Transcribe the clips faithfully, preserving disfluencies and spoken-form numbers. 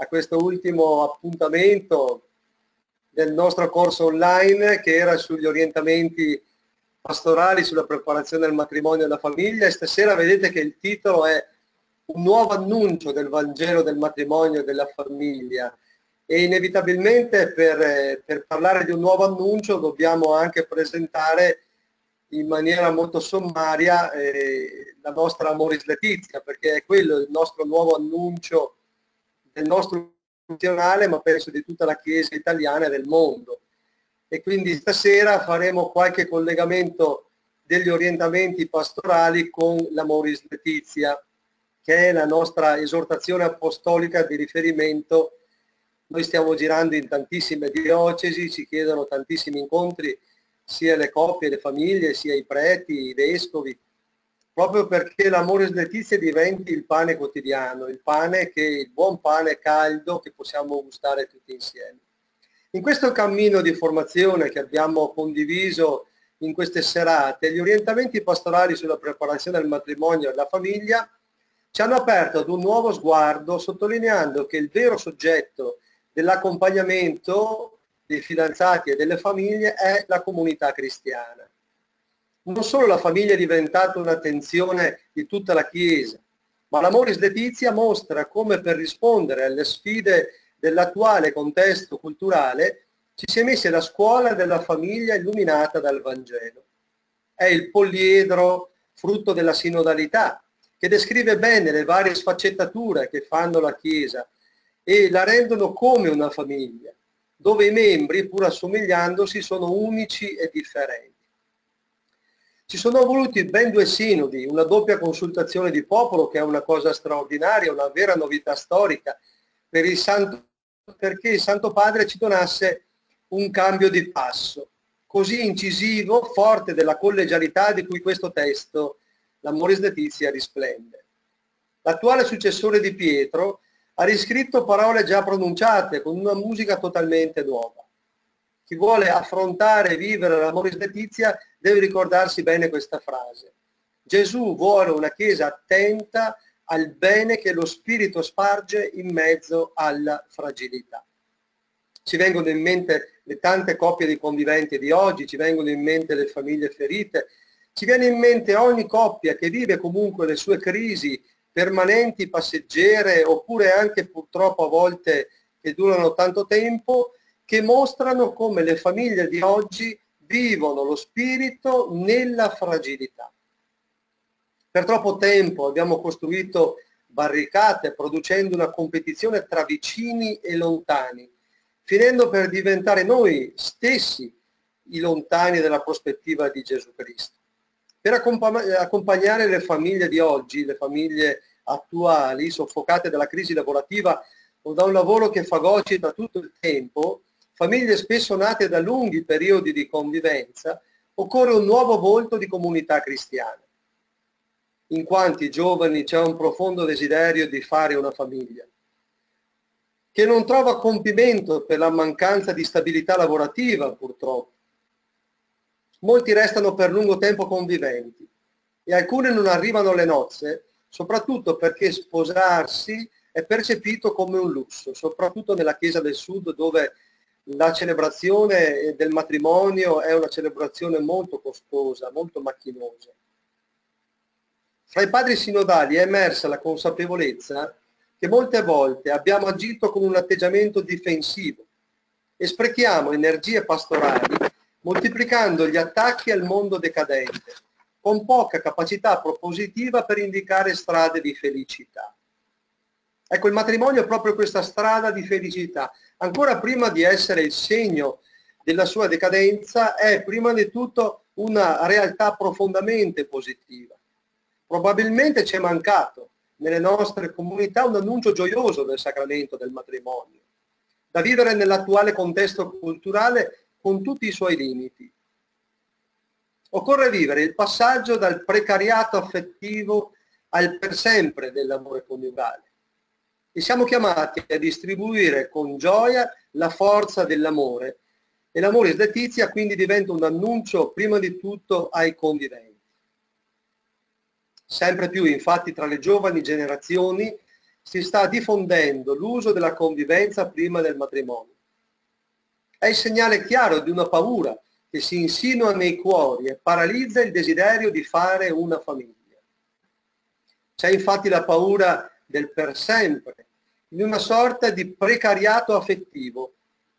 a questo ultimo appuntamento del nostro corso online che era sugli orientamenti pastorali, sulla preparazione del matrimonio e della famiglia, e stasera vedete che il titolo è un nuovo annuncio del Vangelo del matrimonio e della famiglia, e inevitabilmente per, per parlare di un nuovo annuncio dobbiamo anche presentare in maniera molto sommaria eh, la nostra Amoris Laetitia, perché è quello il nostro nuovo annuncio del nostro nazionale, ma penso di tutta la Chiesa italiana e del mondo. E quindi stasera faremo qualche collegamento degli orientamenti pastorali con l'Amoris Laetitia, che è la nostra esortazione apostolica di riferimento. Noi stiamo girando in tantissime diocesi, ci chiedono tantissimi incontri, sia le coppie, le famiglie, sia i preti, i vescovi, proprio perché l'Amoris Laetitia diventi il pane quotidiano, il pane che, il buon pane caldo che possiamo gustare tutti insieme. In questo cammino di formazione che abbiamo condiviso in queste serate, gli orientamenti pastorali sulla preparazione del matrimonio e della famiglia ci hanno aperto ad un nuovo sguardo, sottolineando che il vero soggetto dell'accompagnamento dei fidanzati e delle famiglie è la comunità cristiana. Non solo la famiglia è diventata un'attenzione di tutta la Chiesa, ma l'Amoris Laetitia mostra come per rispondere alle sfide dell'attuale contesto culturale ci si è messi la scuola della famiglia illuminata dal Vangelo. È il poliedro frutto della sinodalità, che descrive bene le varie sfaccettature che fanno la Chiesa e la rendono come una famiglia, dove i membri, pur assomigliandosi, sono unici e differenti. Ci sono voluti ben due sinodi, una doppia consultazione di popolo, che è una cosa straordinaria, una vera novità storica, per il Santo, perché il Santo Padre ci donasse un cambio di passo, così incisivo, forte della collegialità di cui questo testo, l'Amoris Laetitia, risplende. L'attuale successore di Pietro ha riscritto parole già pronunciate con una musica totalmente nuova. Chi vuole affrontare e vivere l'Amoris Laetitia deve ricordarsi bene questa frase. Gesù vuole una Chiesa attenta al bene che lo Spirito sparge in mezzo alla fragilità. Ci vengono in mente le tante coppie di conviventi di oggi, ci vengono in mente le famiglie ferite, ci viene in mente ogni coppia che vive comunque le sue crisi permanenti, passeggere, oppure anche purtroppo a volte che durano tanto tempo, che mostrano come le famiglie di oggi vivono lo spirito nella fragilità. Per troppo tempo abbiamo costruito barricate producendo una competizione tra vicini e lontani, finendo per diventare noi stessi i lontani della prospettiva di Gesù Cristo. Per accompagnare le famiglie di oggi, le famiglie attuali, soffocate dalla crisi lavorativa o da un lavoro che fagocita tutto il tempo, famiglie spesso nate da lunghi periodi di convivenza, occorre un nuovo volto di comunità cristiana. In quanti giovani c'è un profondo desiderio di fare una famiglia, che non trova compimento per la mancanza di stabilità lavorativa, purtroppo. Molti restano per lungo tempo conviventi e alcune non arrivano alle nozze, soprattutto perché sposarsi è percepito come un lusso, soprattutto nella Chiesa del Sud, dove la celebrazione del matrimonio è una celebrazione molto costosa, molto macchinosa. Fra i padri sinodali è emersa la consapevolezza che molte volte abbiamo agito con un atteggiamento difensivo e sprechiamo energie pastorali moltiplicando gli attacchi al mondo decadente, con poca capacità propositiva per indicare strade di felicità. Ecco, il matrimonio è proprio questa strada di felicità. Ancora prima di essere il segno della sua decadenza, è prima di tutto una realtà profondamente positiva. Probabilmente ci è mancato nelle nostre comunità un annuncio gioioso del sacramento del matrimonio, da vivere nell'attuale contesto culturale con tutti i suoi limiti. Occorre vivere il passaggio dal precariato affettivo al per sempre dell'amore coniugale. E siamo chiamati a distribuire con gioia la forza dell'amore, e l'Amoris Laetitia quindi diventa un annuncio prima di tutto ai conviventi. Sempre più infatti tra le giovani generazioni si sta diffondendo l'uso della convivenza prima del matrimonio. È il segnale chiaro di una paura che si insinua nei cuori e paralizza il desiderio di fare una famiglia. C'è infatti la paura del per sempre, in una sorta di precariato affettivo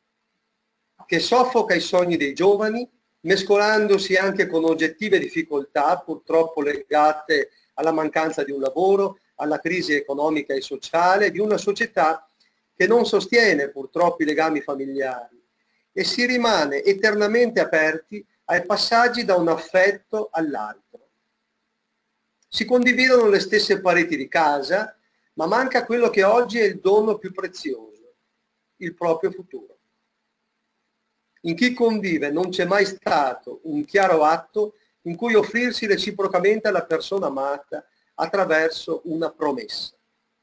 che soffoca i sogni dei giovani, mescolandosi anche con oggettive difficoltà, purtroppo legate alla mancanza di un lavoro, alla crisi economica e sociale di una società che non sostiene purtroppo i legami familiari e si rimane eternamente aperti ai passaggi da un affetto all'altro. Si condividono le stesse pareti di casa, ma manca quello che oggi è il dono più prezioso, il proprio futuro. In chi convive non c'è mai stato un chiaro atto in cui offrirsi reciprocamente alla persona amata attraverso una promessa.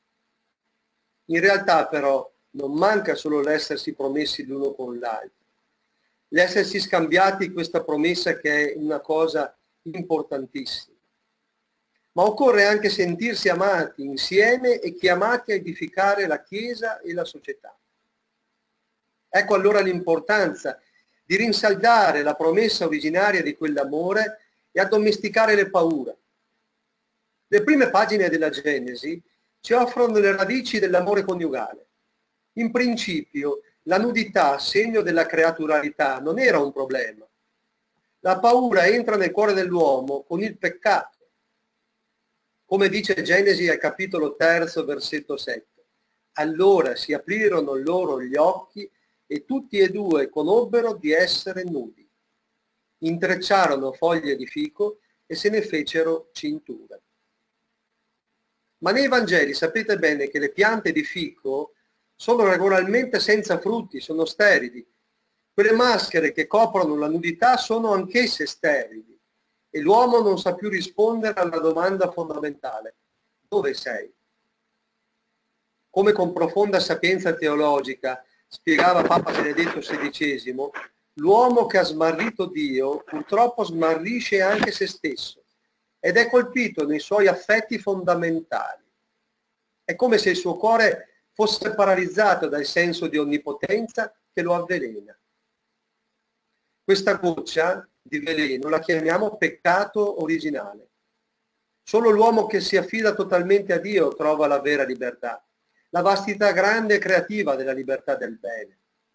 In realtà però non manca solo l'essersi promessi l'uno con l'altro, l'essersi scambiati questa promessa che è una cosa importantissima. Ma occorre anche sentirsi amati insieme e chiamati a edificare la Chiesa e la società. Ecco allora l'importanza di rinsaldare la promessa originaria di quell'amore e addomesticare le paure. Le prime pagine della Genesi ci offrono le radici dell'amore coniugale. In principio, la nudità, segno della creaturalità, non era un problema. La paura entra nel cuore dell'uomo con il peccato. Come dice Genesi al capitolo terzo, versetto sette. Allora si aprirono loro gli occhi e tutti e due conobbero di essere nudi. Intrecciarono foglie di fico e se ne fecero cinture. Ma nei Vangeli sapete bene che le piante di fico sono regolarmente senza frutti, sono sterili. Quelle maschere che coprono la nudità sono anch'esse sterili e l'uomo non sa più rispondere alla domanda fondamentale: dove sei? Come con profonda sapienza teologica spiegava Papa Benedetto sedicesimo, l'uomo che ha smarrito Dio purtroppo smarrisce anche se stesso ed è colpito nei suoi affetti fondamentali. È come se il suo cuore fosse paralizzato dal senso di onnipotenza che lo avvelena. Questa goccia di veleno la chiamiamo peccato originale. Solo l'uomo che si affida totalmente a Dio trova la vera libertà, la vastità grande e creativa della libertà del bene.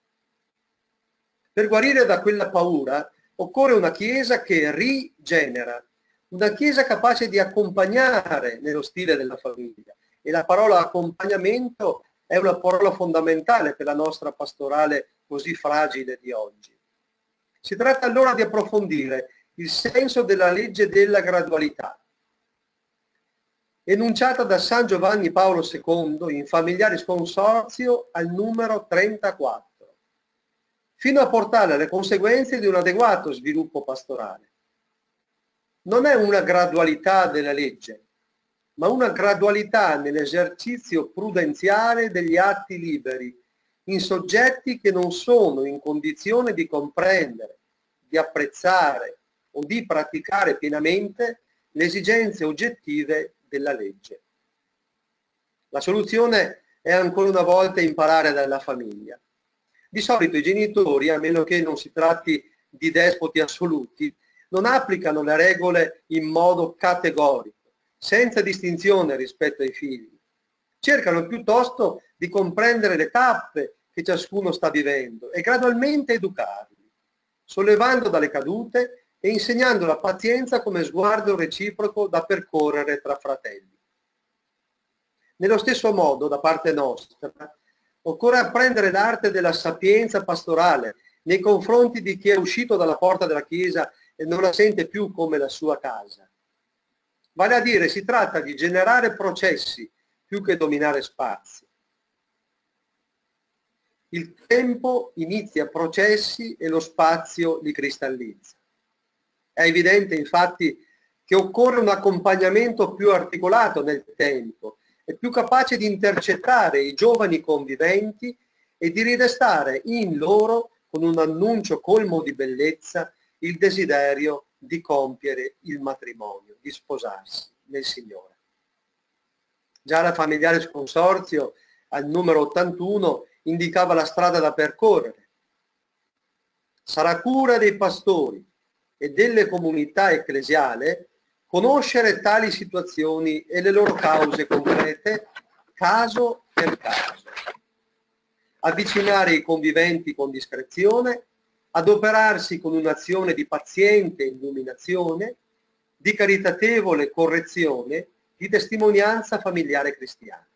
Per guarire da quella paura occorre una Chiesa che rigenera, una Chiesa capace di accompagnare nello stile della famiglia. E la parola accompagnamento è una parola fondamentale per la nostra pastorale così fragile di oggi. Si tratta allora di approfondire il senso della legge della gradualità, enunciata da San Giovanni Paolo secondo in Familiaris Consortio al numero trentaquattro, fino a portare alle conseguenze di un adeguato sviluppo pastorale. Non è una gradualità della legge, ma una gradualità nell'esercizio prudenziale degli atti liberi, in soggetti che non sono in condizione di comprendere, di apprezzare o di praticare pienamente le esigenze oggettive della legge. La soluzione è ancora una volta imparare dalla famiglia. Di solito i genitori, a meno che non si tratti di despoti assoluti, non applicano le regole in modo categorico, senza distinzione rispetto ai figli. Cercano piuttosto di comprendere le tappe che ciascuno sta vivendo e gradualmente educarli, sollevando dalle cadute e insegnando la pazienza come sguardo reciproco da percorrere tra fratelli. Nello stesso modo, da parte nostra, occorre apprendere l'arte della sapienza pastorale nei confronti di chi è uscito dalla porta della Chiesa e non la sente più come la sua casa. Vale a dire, si tratta di generare processi più che dominare spazi. Il tempo inizia processi e lo spazio li cristallizza. È evidente infatti che occorre un accompagnamento più articolato nel tempo e più capace di intercettare i giovani conviventi e di ridestare in loro, con un annuncio colmo di bellezza, il desiderio di compiere il matrimonio, di sposarsi nel Signore. Già la Familiaris Consorzio, al numero ottantuno, indicava la strada da percorrere. Sarà cura dei pastori e delle comunità ecclesiali conoscere tali situazioni e le loro cause concrete, caso per caso. Avvicinare i conviventi con discrezione, adoperarsi con un'azione di paziente illuminazione, di caritatevole correzione, di testimonianza familiare cristiana.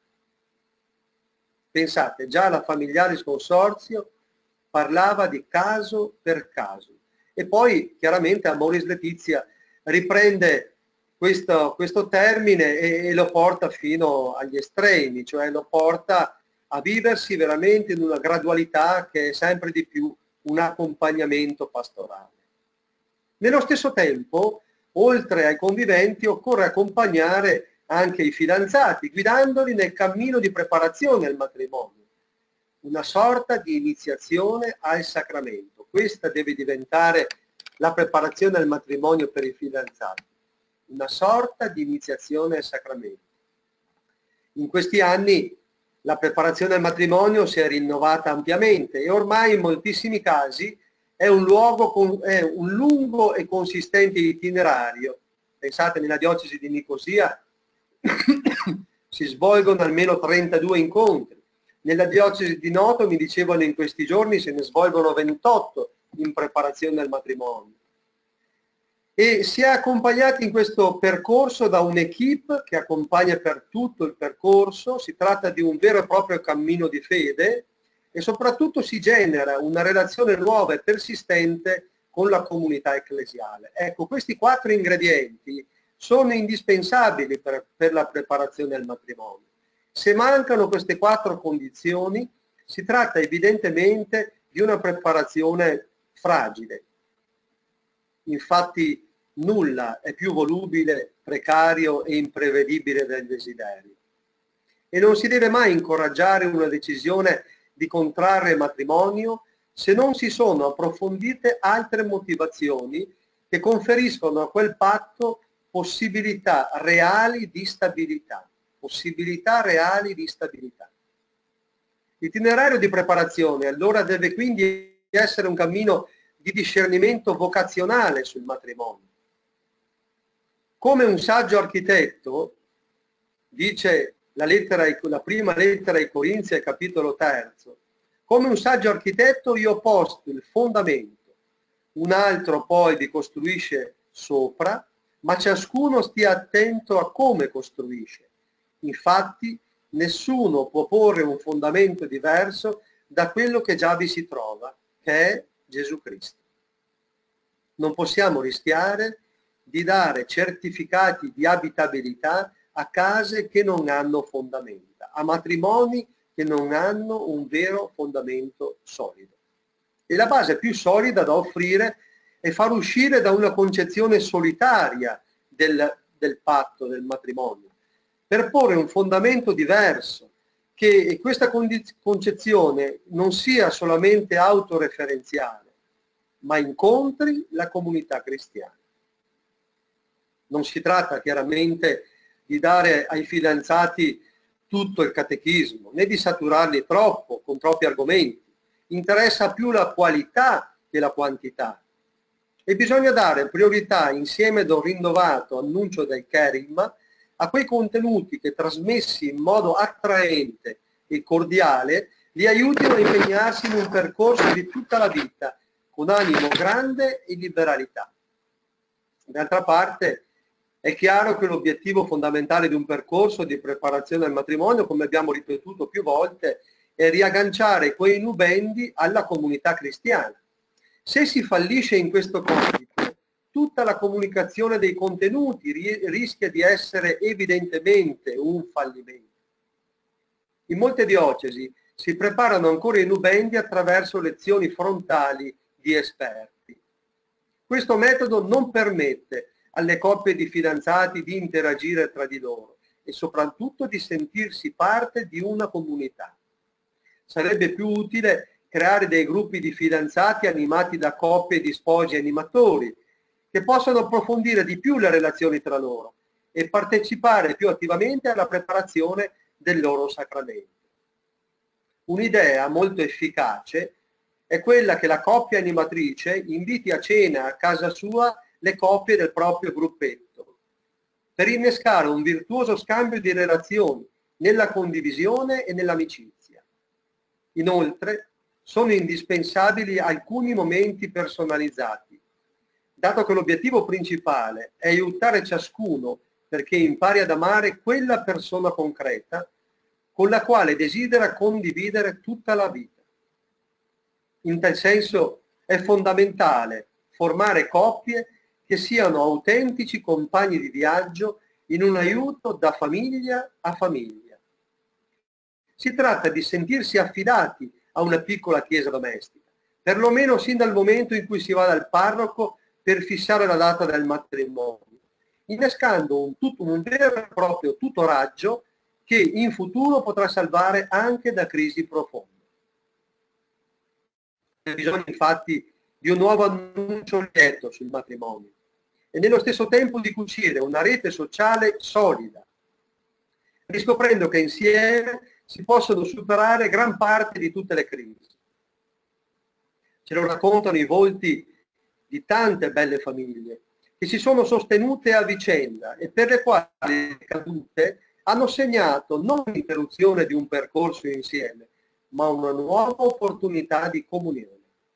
Pensate, già la Familiaris Consorzio parlava di caso per caso. E poi chiaramente Amoris Laetitia riprende questo, questo termine e, e lo porta fino agli estremi, cioè lo porta a viversi veramente in una gradualità che è sempre di più un accompagnamento pastorale. Nello stesso tempo, oltre ai conviventi, occorre accompagnare anche i fidanzati, guidandoli nel cammino di preparazione al matrimonio, una sorta di iniziazione al sacramento. Questa deve diventare la preparazione al matrimonio per i fidanzati, una sorta di iniziazione al sacramento. In questi anni la preparazione al matrimonio si è rinnovata ampiamente e ormai in moltissimi casi è un, luogo con, è un lungo e consistente itinerario. Pensate, nella diocesi di Nicosia si svolgono almeno trentadue incontri. Nella diocesi di Noto, mi dicevano in questi giorni, se ne svolgono ventotto in preparazione al matrimonio. E si è accompagnati in questo percorso da un'equipe che accompagna per tutto il percorso. Si tratta di un vero e proprio cammino di fede e soprattutto si genera una relazione nuova e persistente con la comunità ecclesiale. Ecco, questi quattro ingredienti sono indispensabili per, per la preparazione al matrimonio. Se mancano queste quattro condizioni, si tratta evidentemente di una preparazione fragile. Infatti nulla è più volubile, precario e imprevedibile del desiderio. E non si deve mai incoraggiare una decisione di contrarre matrimonio se non si sono approfondite altre motivazioni che conferiscono a quel patto possibilità reali di stabilità. Possibilità reali di stabilità. L'itinerario di preparazione allora deve quindi essere un cammino di discernimento vocazionale sul matrimonio. Come un saggio architetto, dice la, lettera, la prima lettera ai Corinzi al capitolo terzo, come un saggio architetto io ho posto il fondamento, un altro poi vi costruisce sopra, ma ciascuno stia attento a come costruisce. Infatti nessuno può porre un fondamento diverso da quello che già vi si trova, che è Gesù Cristo. Non possiamo rischiare di dare certificati di abitabilità a case che non hanno fondamenta, a matrimoni che non hanno un vero fondamento solido. E la base più solida da offrire è far uscire da una concezione solitaria del, del patto, del matrimonio, per porre un fondamento diverso, che questa concezione non sia solamente autoreferenziale, ma incontri la comunità cristiana. Non si tratta chiaramente di dare ai fidanzati tutto il catechismo, né di saturarli troppo con troppi argomenti. Interessa più la qualità che la quantità. E bisogna dare priorità, insieme ad un rinnovato annuncio del Kerigma, a quei contenuti che, trasmessi in modo attraente e cordiale, li aiutino a impegnarsi in un percorso di tutta la vita, con animo grande e liberalità. D'altra parte, è chiaro che l'obiettivo fondamentale di un percorso di preparazione al matrimonio, come abbiamo ripetuto più volte, è riagganciare quei nubendi alla comunità cristiana. Se si fallisce in questo compito, tutta la comunicazione dei contenuti rischia di essere evidentemente un fallimento. In molte diocesi si preparano ancora i nubendi attraverso lezioni frontali di esperti. Questo metodo non permette alle coppie di fidanzati di interagire tra di loro e soprattutto di sentirsi parte di una comunità. Sarebbe più utile creare dei gruppi di fidanzati animati da coppie di sposi animatori che possano approfondire di più le relazioni tra loro e partecipare più attivamente alla preparazione del loro sacramento. Un'idea molto efficace è quella che la coppia animatrice inviti a cena a casa sua le coppie del proprio gruppetto, per innescare un virtuoso scambio di relazioni nella condivisione e nell'amicizia. Inoltre, sono indispensabili alcuni momenti personalizzati, dato che l'obiettivo principale è aiutare ciascuno perché impari ad amare quella persona concreta con la quale desidera condividere tutta la vita. In tal senso è fondamentale formare coppie che siano autentici compagni di viaggio in un aiuto da famiglia a famiglia. Si tratta di sentirsi affidati a una piccola chiesa domestica, perlomeno sin dal momento in cui si va dal parroco per fissare la data del matrimonio, innescando un, tutto, un vero e proprio tutoraggio che in futuro potrà salvare anche da crisi profonde. C'è bisogno infatti di un nuovo annuncio lieto sul matrimonio e nello stesso tempo di cucire una rete sociale solida, riscoprendo che insieme si possono superare gran parte di tutte le crisi. Ce lo raccontano i volti di tante belle famiglie che si sono sostenute a vicenda e per le quali le cadute hanno segnato non l'interruzione di un percorso insieme, ma una nuova opportunità di comunione.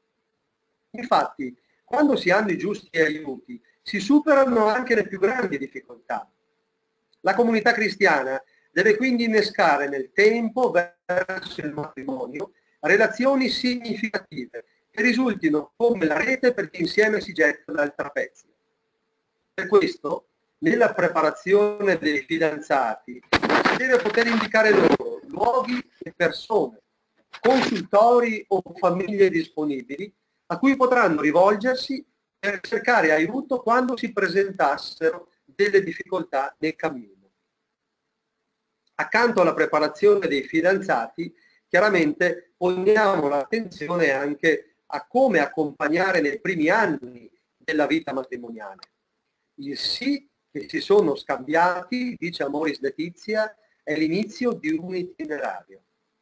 Infatti, quando si hanno i giusti aiuti, si superano anche le più grandi difficoltà. La comunità cristiana deve quindi innescare nel tempo verso il matrimonio relazioni significative che risultino come la rete per chi insieme si getta dal trapezio. Per questo, nella preparazione dei fidanzati, si deve poter indicare loro luoghi e persone, consultori o famiglie disponibili a cui potranno rivolgersi per cercare aiuto quando si presentassero delle difficoltà nel cammino. Accanto alla preparazione dei fidanzati, chiaramente poniamo l'attenzione anche a come accompagnare nei primi anni della vita matrimoniale. Il sì che si sono scambiati, dice Amoris Laetitia, è l'inizio di un itinerario.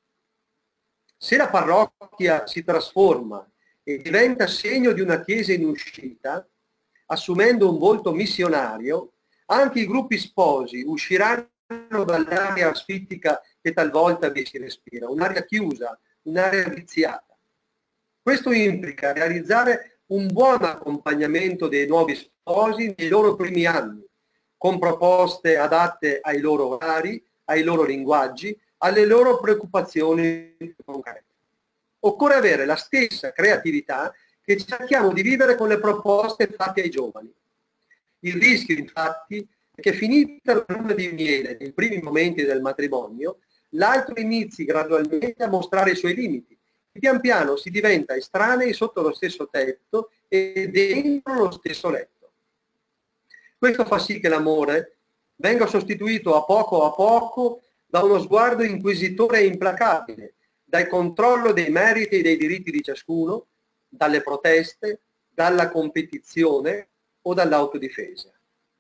Se la parrocchia si trasforma e diventa segno di una chiesa in uscita, assumendo un volto missionario, anche i gruppi sposi usciranno dall'area asfittica che talvolta vi si respira, un'area chiusa, un'area viziata. Questo implica realizzare un buon accompagnamento dei nuovi sposi nei loro primi anni, con proposte adatte ai loro orari, ai loro linguaggi, alle loro preoccupazioni concrete. Occorre avere la stessa creatività che cerchiamo di vivere con le proposte fatte ai giovani. Il rischio, infatti, è che finita la luna di miele nei primi momenti del matrimonio, l'altro inizi gradualmente a mostrare i suoi limiti. E pian piano si diventa estranei sotto lo stesso tetto e dentro lo stesso letto. Questo fa sì che l'amore venga sostituito a poco a poco da uno sguardo inquisitore e implacabile, dal controllo dei meriti e dei diritti di ciascuno, dalle proteste, dalla competizione o dall'autodifesa.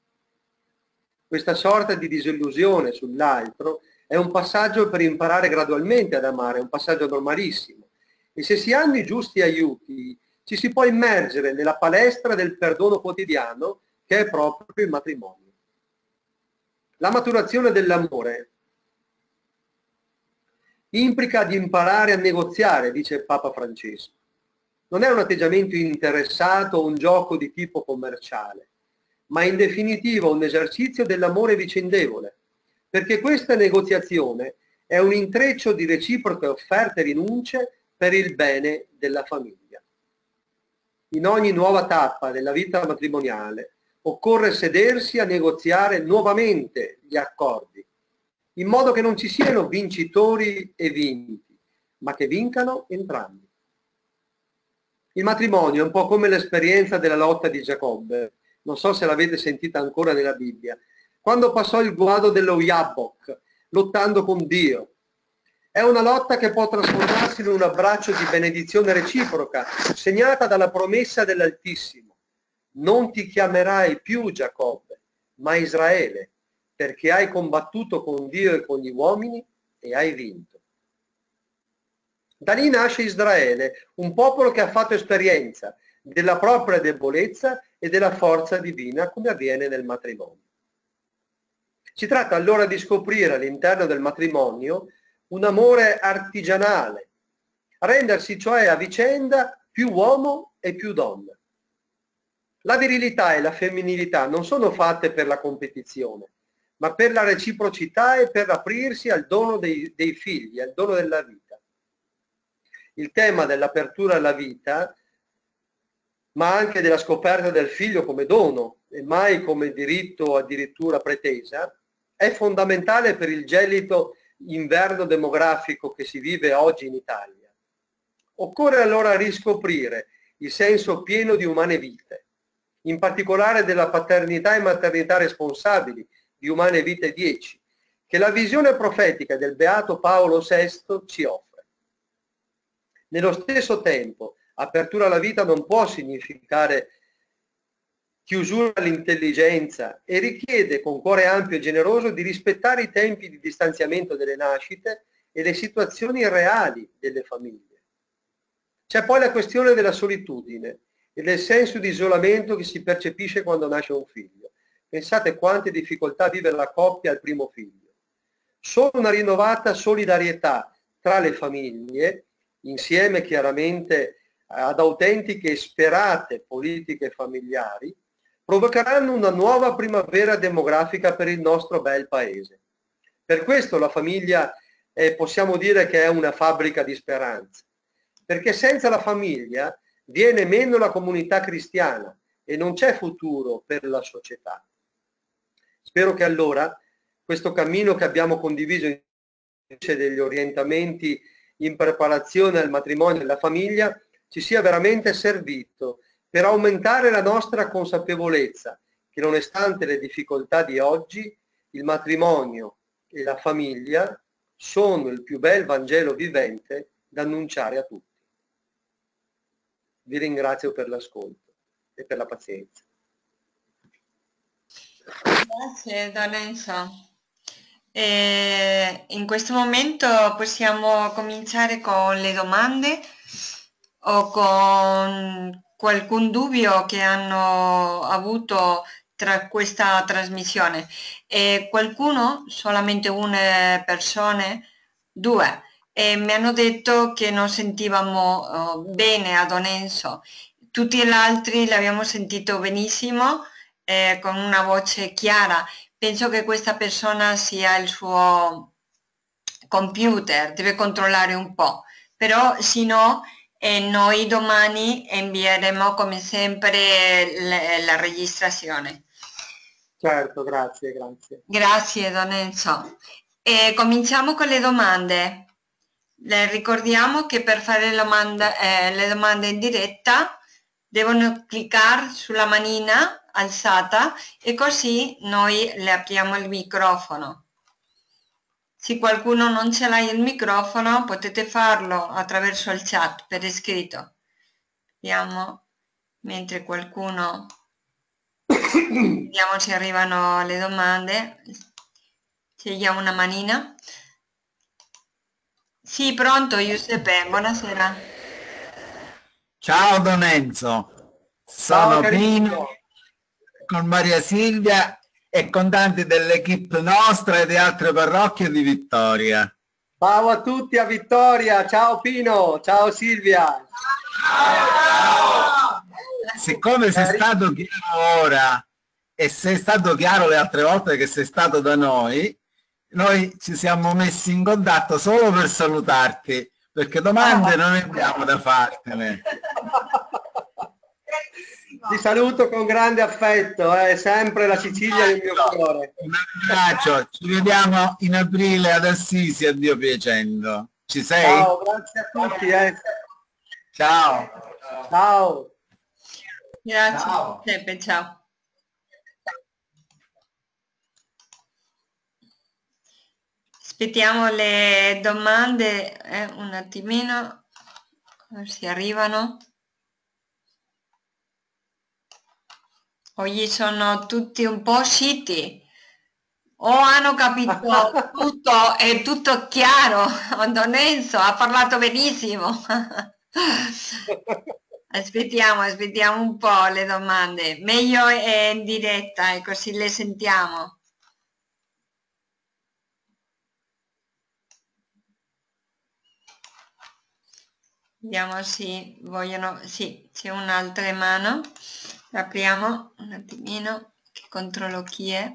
Questa sorta di disillusione sull'altro è un passaggio per imparare gradualmente ad amare, è un passaggio normalissimo. E se si hanno i giusti aiuti, ci si può immergere nella palestra del perdono quotidiano che è proprio il matrimonio. La maturazione dell'amore implica di imparare a negoziare, dice Papa Francesco. Non è un atteggiamento interessato o un gioco di tipo commerciale, ma in definitiva un esercizio dell'amore vicendevole, perché questa negoziazione è un intreccio di reciproche offerte e rinunce per il bene della famiglia. In ogni nuova tappa della vita matrimoniale occorre sedersi a negoziare nuovamente gli accordi, in modo che non ci siano vincitori e vinti, ma che vincano entrambi. Il matrimonio è un po' come l'esperienza della lotta di Giacobbe, non so se l'avete sentita ancora nella Bibbia, quando passò il guado dello Jabbok, lottando con Dio. È una lotta che può trasformarsi in un abbraccio di benedizione reciproca, segnata dalla promessa dell'Altissimo. Non ti chiamerai più Giacobbe, ma Israele, perché hai combattuto con Dio e con gli uomini e hai vinto. Da lì nasce Israele, un popolo che ha fatto esperienza della propria debolezza e della forza divina, come avviene nel matrimonio. Si tratta allora di scoprire all'interno del matrimonio un amore artigianale, rendersi cioè a vicenda più uomo e più donna. La virilità e la femminilità non sono fatte per la competizione, ma per la reciprocità e per aprirsi al dono dei, dei figli, al dono della vita. Il tema dell'apertura alla vita, ma anche della scoperta del figlio come dono e mai come diritto addirittura pretesa, è fondamentale per il gelido inverno demografico che si vive oggi in Italia. Occorre allora riscoprire il senso pieno di umane vite, in particolare della paternità e maternità responsabili di Umane Vite dieci, che la visione profetica del Beato Paolo sesto ci offre. Nello stesso tempo, apertura alla vita non può significare chiusura all'intelligenza e richiede con cuore ampio e generoso di rispettare i tempi di distanziamento delle nascite e le situazioni reali delle famiglie. C'è poi la questione della solitudine e del senso di isolamento che si percepisce quando nasce un figlio. Pensate quante difficoltà vive la coppia al primo figlio. Solo una rinnovata solidarietà tra le famiglie, insieme chiaramente ad autentiche e sperate politiche familiari, provocheranno una nuova primavera demografica per il nostro bel paese. Per questo la famiglia eh, possiamo dire che è una fabbrica di speranza, perché senza la famiglia viene meno la comunità cristiana e non c'è futuro per la società. Spero che allora questo cammino che abbiamo condiviso invece degli orientamenti in preparazione al matrimonio e alla famiglia ci sia veramente servito per aumentare la nostra consapevolezza che nonostante le difficoltà di oggi, il matrimonio e la famiglia sono il più bel Vangelo vivente da annunciare a tutti. Vi ringrazio per l'ascolto e per la pazienza. Grazie Don Enzo. E in questo momento possiamo cominciare con le domande o con qualcun dubbio che hanno avuto tra questa trasmissione. E qualcuno, solamente una persona, due, e mi hanno detto che non sentivamo uh, bene a Don Enzo. Tutti gli altri l'abbiamo sentito benissimo, eh, con una voce chiara. Penso che questa persona sia il suo computer, deve controllare un po', però se no eh, noi domani invieremo come sempre le, la registrazione. Certo, grazie, grazie. Grazie Don Enzo. E cominciamo con le domande. Le ricordiamo che per fare le domande, eh, le domande in diretta devono cliccare sulla manina alzata e così noi le apriamo il microfono. Se qualcuno non ce l'ha il microfono potete farlo attraverso il chat per iscritto. Vediamo mentre qualcuno... Vediamo se arrivano le domande. Scegliamo una manina. Sì, pronto Giuseppe, buonasera. Ciao Don Enzo, sono Pino con Maria Silvia e con tanti dell'equipe nostra e di altre parrocchie di Vittoria. Ciao a tutti a Vittoria, ciao Pino, ciao Silvia. Ciao. Siccome sei stato chiaro ora e sei stato chiaro le altre volte che sei stato da noi, noi ci siamo messi in contatto solo per salutarti, perché domande non abbiamo da fartene. Ti saluto con grande affetto, è eh, sempre la Sicilia nel mio cuore. Un abbraccio, ci vediamo in aprile ad Assisi, a Dio piacendo. Ci sei? Ciao, grazie a tutti. Eh. Ciao. Ciao. Grazie, ciao. Giuseppe, ciao. Aspettiamo le domande eh, un attimino, se arrivano. Oggi sono tutti un po' usciti, o hanno capito tutto, è tutto chiaro. Don Enzo ha parlato benissimo. Aspettiamo, aspettiamo un po' le domande. Meglio è in diretta e così le sentiamo. Vediamo se vogliono. Sì, c'è un'altra mano. Apriamo un attimino, che controllo chi è.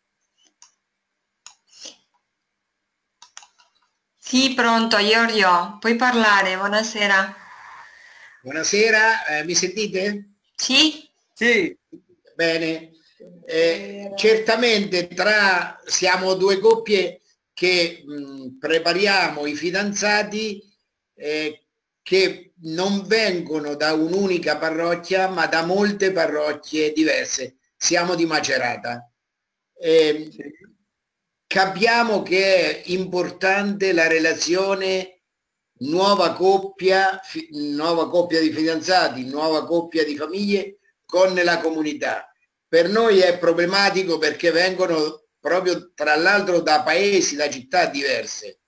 Sì, pronto, Giorgio, puoi parlare, buonasera. Buonasera, eh, mi sentite? Sì? Sì. Bene. Eh, certamente tra siamo due coppie che mh, prepariamo i fidanzati eh, che non vengono da un'unica parrocchia ma da molte parrocchie diverse. Siamo di Macerata. Eh, Sì. Capiamo che è importante la relazione nuova coppia, fi, nuova coppia di fidanzati, nuova coppia di famiglie con la comunità. Per noi è problematico perché vengono proprio tra l'altro da paesi, da città diverse.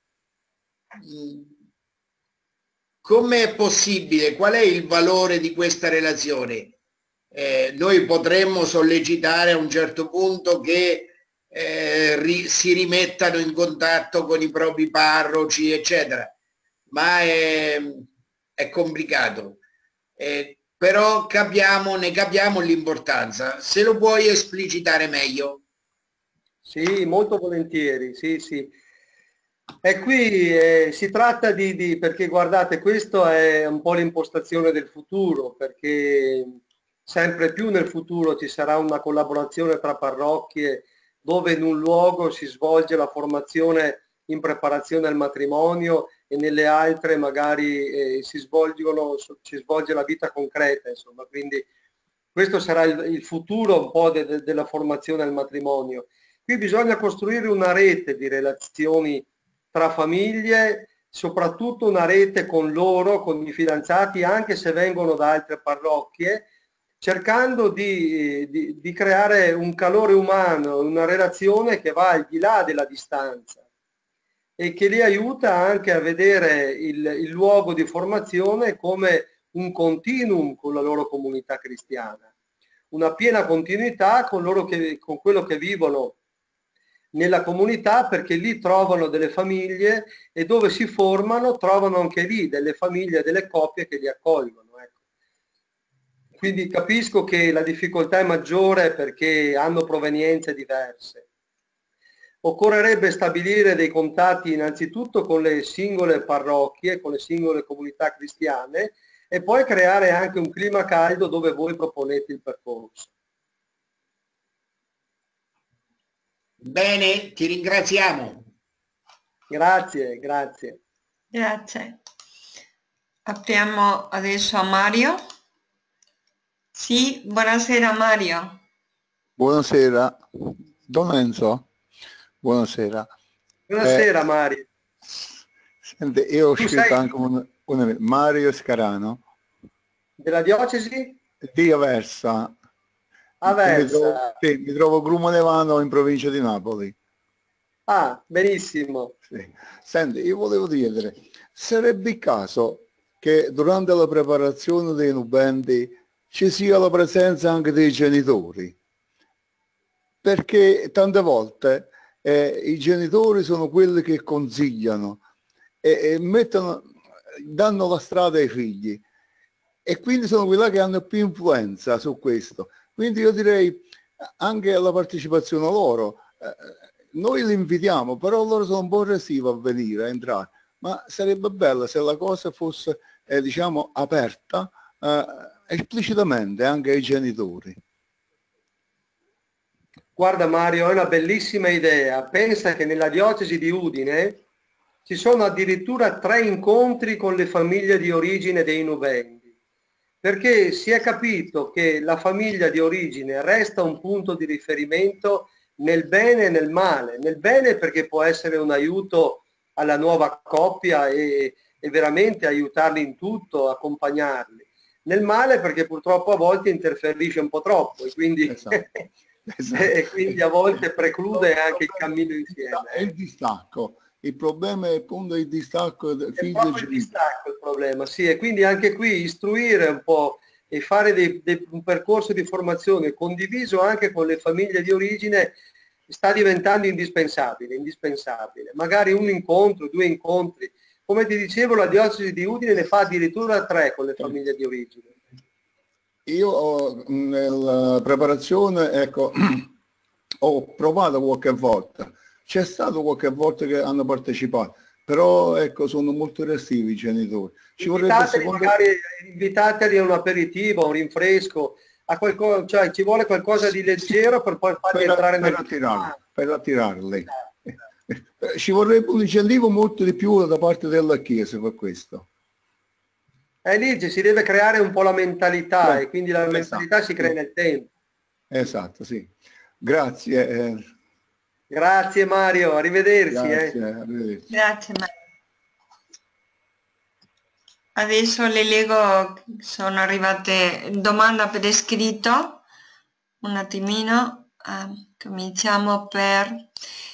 Come è possibile? Qual è il valore di questa relazione? Eh, noi potremmo sollecitare a un certo punto che eh, ri, si rimettano in contatto con i propri parroci, eccetera, ma è, è complicato. Eh, però capiamo, ne capiamo l'importanza. Se lo puoi esplicitare meglio. Sì, molto volentieri, sì, sì. E qui eh, si tratta di, di, perché guardate, questa è un po' l'impostazione del futuro, perché sempre più nel futuro ci sarà una collaborazione tra parrocchie dove in un luogo si svolge la formazione in preparazione al matrimonio e nelle altre magari eh, si, svolgono, si svolge la vita concreta, insomma, quindi questo sarà il, il futuro un po' de, de, della formazione al matrimonio. Qui bisogna costruire una rete di relazioni tra famiglie, soprattutto una rete con loro, con i fidanzati, anche se vengono da altre parrocchie, cercando di, di, di creare un calore umano, una relazione che va al di là della distanza e che li aiuta anche a vedere il, il luogo di formazione come un continuum con la loro comunità cristiana, una piena continuità con, loro che, con quello che vivono nella comunità, perché lì trovano delle famiglie e dove si formano trovano anche lì delle famiglie, delle coppie che li accolgono. Ecco. Quindi capisco che la difficoltà è maggiore perché hanno provenienze diverse. Occorrerebbe stabilire dei contatti innanzitutto con le singole parrocchie, con le singole comunità cristiane e poi creare anche un clima caldo dove voi proponete il percorso. Bene, ti ringraziamo. Grazie, grazie. Grazie. Apriamo adesso a Mario. Sì, buonasera Mario. Buonasera, Don Enzo. Buonasera. Buonasera eh, Mario. Senti, io ho Tu scritto sei anche un, un Mario Scarano. della diocesi? Di Aversa. Mi trovo, Aversa. sì, mi trovo a Grumonevano in provincia di Napoli. Ah, benissimo. Sì. Senti, io volevo chiedere, sarebbe il caso che durante la preparazione dei nubenti ci sia la presenza anche dei genitori? Perché tante volte eh, i genitori sono quelli che consigliano e, e mettono, danno la strada ai figli e quindi sono quelli che hanno più influenza su questo. Quindi io direi anche la partecipazione loro. Eh, noi li invitiamo, però loro sono un po' resivi a venire, a entrare. Ma sarebbe bello se la cosa fosse, eh, diciamo, aperta eh, esplicitamente anche ai genitori. Guarda Mario, è una bellissima idea. Pensa che nella diocesi di Udine ci sono addirittura tre incontri con le famiglie di origine dei nubenti, perché si è capito che la famiglia di origine resta un punto di riferimento nel bene e nel male. Nel bene perché può essere un aiuto alla nuova coppia e, e veramente aiutarli in tutto, accompagnarli. Nel male perché purtroppo a volte interferisce un po' troppo e quindi Esatto. esatto. E quindi a volte preclude anche il cammino insieme. È il distacco. Il problema è appunto il distacco del È figlio proprio il distacco il problema, sì, e quindi anche qui istruire un po' e fare dei, dei, un percorso di formazione condiviso anche con le famiglie di origine sta diventando indispensabile, indispensabile. Magari un incontro, due incontri. Come ti dicevo, la diocesi di Udine ne fa addirittura tre con le famiglie di origine. Io ho, nella preparazione, ecco, ho provato qualche volta, c'è stato qualche volta che hanno partecipato, però ecco, sono molto restivi i genitori. Ci vorrebbe secondo... magari invitateli a un aperitivo, a un rinfresco, a qualcosa, cioè ci vuole qualcosa di leggero per poi farli per, entrare per nel... attirarli, per attirarli. Ci vorrebbe un incentivo molto di più da parte della Chiesa per questo. E lì si deve creare un po' la mentalità, Beh, e quindi la mentalità esatto, si crea sì. nel tempo. Esatto, sì. Grazie. Eh. Grazie Mario, arrivederci. Grazie, eh. arrivederci. Grazie Mario. Adesso le leggo, sono arrivate domande per iscritto. Un attimino, eh, cominciamo per...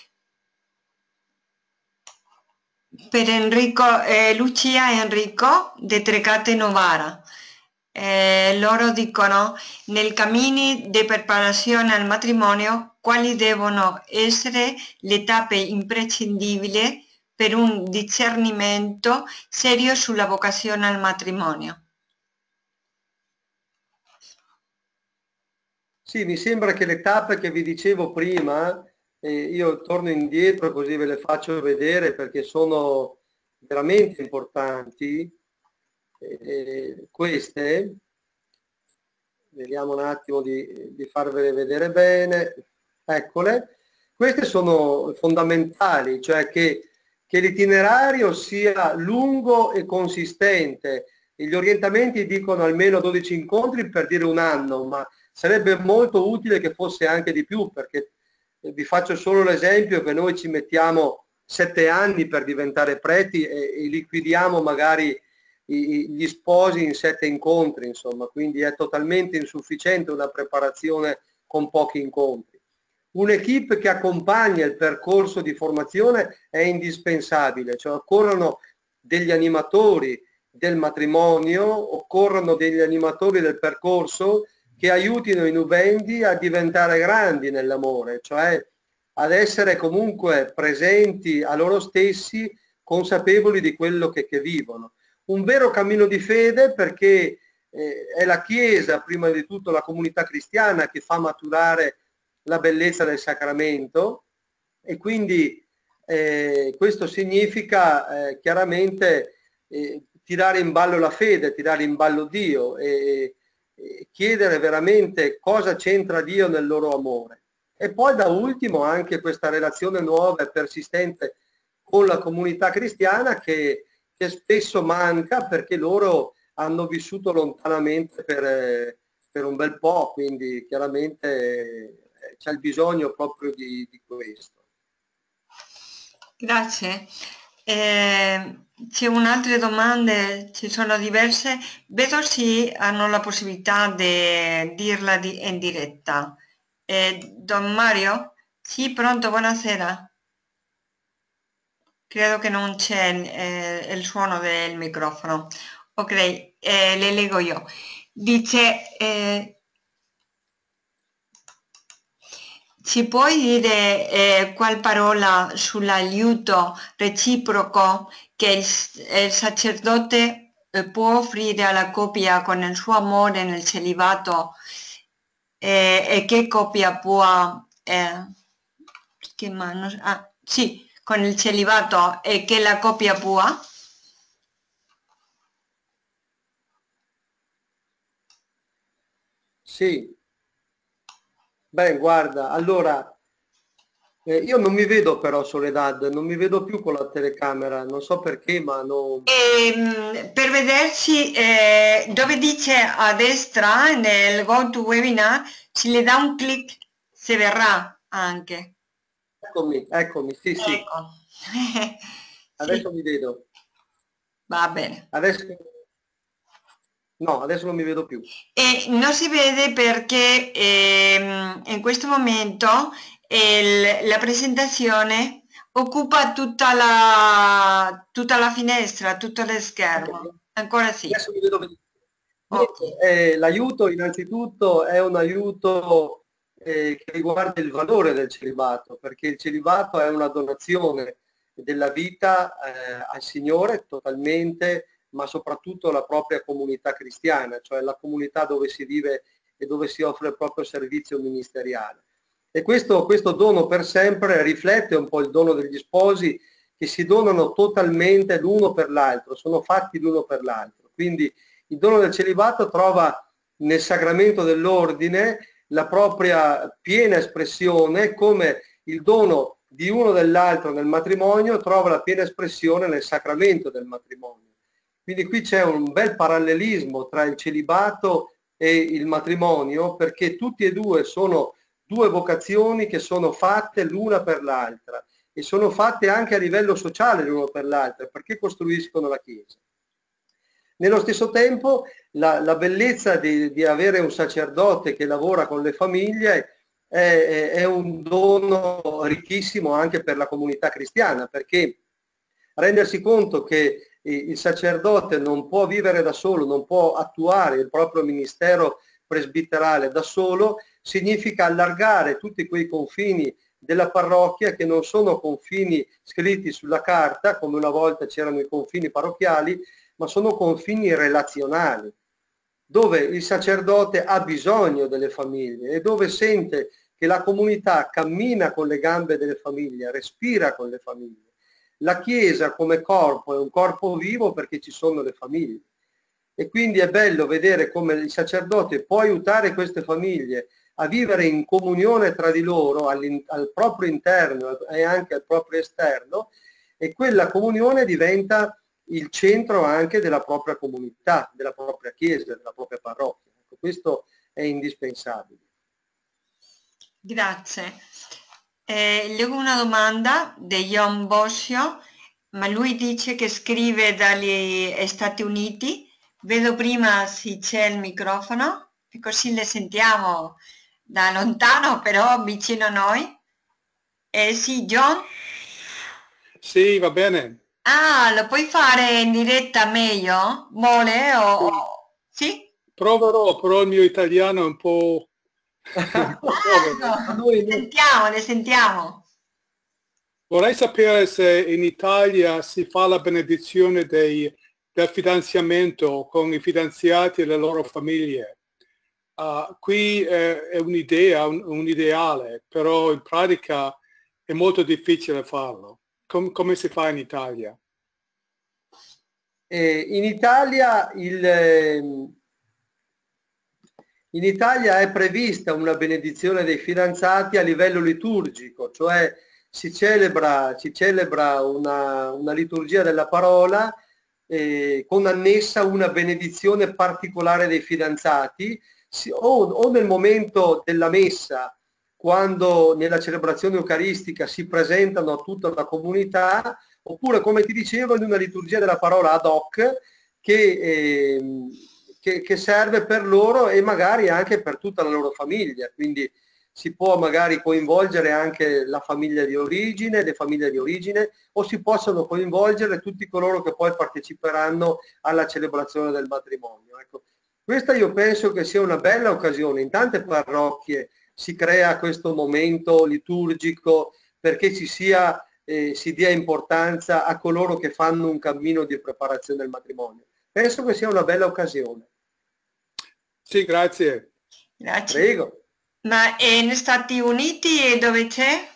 per Enrico, eh, Lucia e Enrico di Trecate Novara. Eh, loro dicono, nel cammino di preparazione al matrimonio, quali devono essere le tappe imprescindibili per un discernimento serio sulla vocazione al matrimonio? Sì, mi sembra che le tappe che vi dicevo prima, eh, io torno indietro così ve le faccio vedere perché sono veramente importanti. Eh, queste, vediamo un attimo di, di farvele vedere bene, eccole. Queste sono fondamentali, cioè che, che l'itinerario sia lungo e consistente. Gli orientamenti dicono almeno dodici incontri per dire un anno, ma sarebbe molto utile che fosse anche di più, perché vi faccio solo l'esempio che noi ci mettiamo sette anni per diventare preti e, e liquidiamo magari i, gli sposi in sette incontri, insomma, quindi è totalmente insufficiente una preparazione con pochi incontri. Un'equipe che accompagna il percorso di formazione è indispensabile, cioè occorrono degli animatori del matrimonio, occorrono degli animatori del percorso che aiutino i nubendi a diventare grandi nell'amore, cioè ad essere comunque presenti a loro stessi, consapevoli di quello che, che vivono. Un vero cammino di fede perché eh, è la Chiesa, prima di tutto la comunità cristiana, che fa maturare la bellezza del sacramento e quindi eh, questo significa eh, chiaramente eh, tirare in ballo la fede, tirare in ballo Dio e, e chiedere veramente cosa c'entra Dio nel loro amore. E poi da ultimo anche questa relazione nuova e persistente con la comunità cristiana che, che spesso manca perché loro hanno vissuto lontanamente per, per un bel po', quindi chiaramente c'è il bisogno proprio di, di questo. Grazie. Eh, c'è un'altra domanda, ci sono diverse, vedo se hanno la possibilità di dirla di, in diretta. Eh, Don Mario? Sì, pronto, buonasera. Credo che non c'è eh, il suono del microfono. Ok, eh, le leggo io. Dice, eh, ci puoi dire eh, qual parola sull'aiuto reciproco che il, il sacerdote eh, può offrire alla coppia con il suo amore nel celibato eh, e che coppia può... Eh, che mano, ah, sì, con il celibato e che la coppia può? Sì. Beh, guarda, allora, eh, io non mi vedo però Soledad, non mi vedo più con la telecamera, non so perché, ma non... E, per vederci eh, dove dice a destra nel Go to Webinar, si le dà un clic, se verrà anche. Eccomi, eccomi, sì, sì, Ecco. adesso Sì, mi vedo. va bene. Adesso No, adesso non mi vedo più. E non si vede perché ehm, in questo momento il- la presentazione occupa tutta la, tutta la finestra, tutto lo schermo. Ok. Ancora sì. Adesso mi vedo benissimo. Ok. Eh, l'aiuto innanzitutto è un aiuto eh, che riguarda il valore del celibato, perché il celibato è una donazione della vita eh, al Signore totalmente, ma soprattutto alla propria comunità cristiana, cioè la comunità dove si vive e dove si offre il proprio servizio ministeriale. E questo, questo dono per sempre riflette un po' il dono degli sposi che si donano totalmente l'uno per l'altro, sono fatti l'uno per l'altro. Quindi il dono del celibato trova nel sacramento dell'ordine la propria piena espressione, come il dono di uno dell'altro nel matrimonio trova la piena espressione nel sacramento del matrimonio. Quindi qui c'è un bel parallelismo tra il celibato e il matrimonio, perché tutti e due sono due vocazioni che sono fatte l'una per l'altra e sono fatte anche a livello sociale l'uno per l'altra, perché costruiscono la Chiesa. Nello stesso tempo la, la bellezza di, di avere un sacerdote che lavora con le famiglie è, è un dono ricchissimo anche per la comunità cristiana, perché rendersi conto che il sacerdote non può vivere da solo, non può attuare il proprio ministero presbiterale da solo, significa allargare tutti quei confini della parrocchia che non sono confini scritti sulla carta, come una volta c'erano i confini parrocchiali, ma sono confini relazionali, dove il sacerdote ha bisogno delle famiglie e dove sente che la comunità cammina con le gambe delle famiglie, respira con le famiglie. La Chiesa come corpo è un corpo vivo perché ci sono le famiglie. E quindi è bello vedere come il sacerdote può aiutare queste famiglie a vivere in comunione tra di loro, al proprio interno e anche al proprio esterno, e quella comunione diventa il centro anche della propria comunità, della propria chiesa, della propria parrocchia. Ecco, questo è indispensabile. Grazie. Eh, leggo una domanda di John Bosio, ma lui dice che scrive dagli Stati Uniti. Vedo prima se c'è il microfono e così le sentiamo da lontano, però vicino a noi. Eh, sì, John? Sì, va bene. Ah, lo puoi fare in diretta meglio? Vuole o... Sì? Proverò, però il mio italiano è un po'... un po' povero. Ah, ecco. Le sentiamo, le sentiamo. Vorrei sapere se in Italia si fa la benedizione dei, del fidanzamento con i fidanzati e le loro famiglie. Uh, qui eh, è un'idea, un, un ideale, però in pratica è molto difficile farlo. Com- come si fa in Italia? Eh, in Italia il, in Italia è prevista una benedizione dei fidanzati a livello liturgico, cioè si celebra, si celebra una, una liturgia della parola eh, con annessa una benedizione particolare dei fidanzati, si, o, o nel momento della messa, quando nella celebrazione eucaristica si presentano a tutta la comunità, oppure, come ti dicevo, in una liturgia della parola ad hoc che, eh, che, che serve per loro e magari anche per tutta la loro famiglia. Quindi si può magari coinvolgere anche la famiglia di origine, le famiglie di origine, o si possono coinvolgere tutti coloro che poi parteciperanno alla celebrazione del matrimonio. Ecco, questa io penso che sia una bella occasione. In tante parrocchie si crea questo momento liturgico perché ci sia, eh, si dia importanza a coloro che fanno un cammino di preparazione del matrimonio. Penso che sia una bella occasione. Sì, grazie. Grazie. Prego. Ma negli Stati Uniti dove c'è?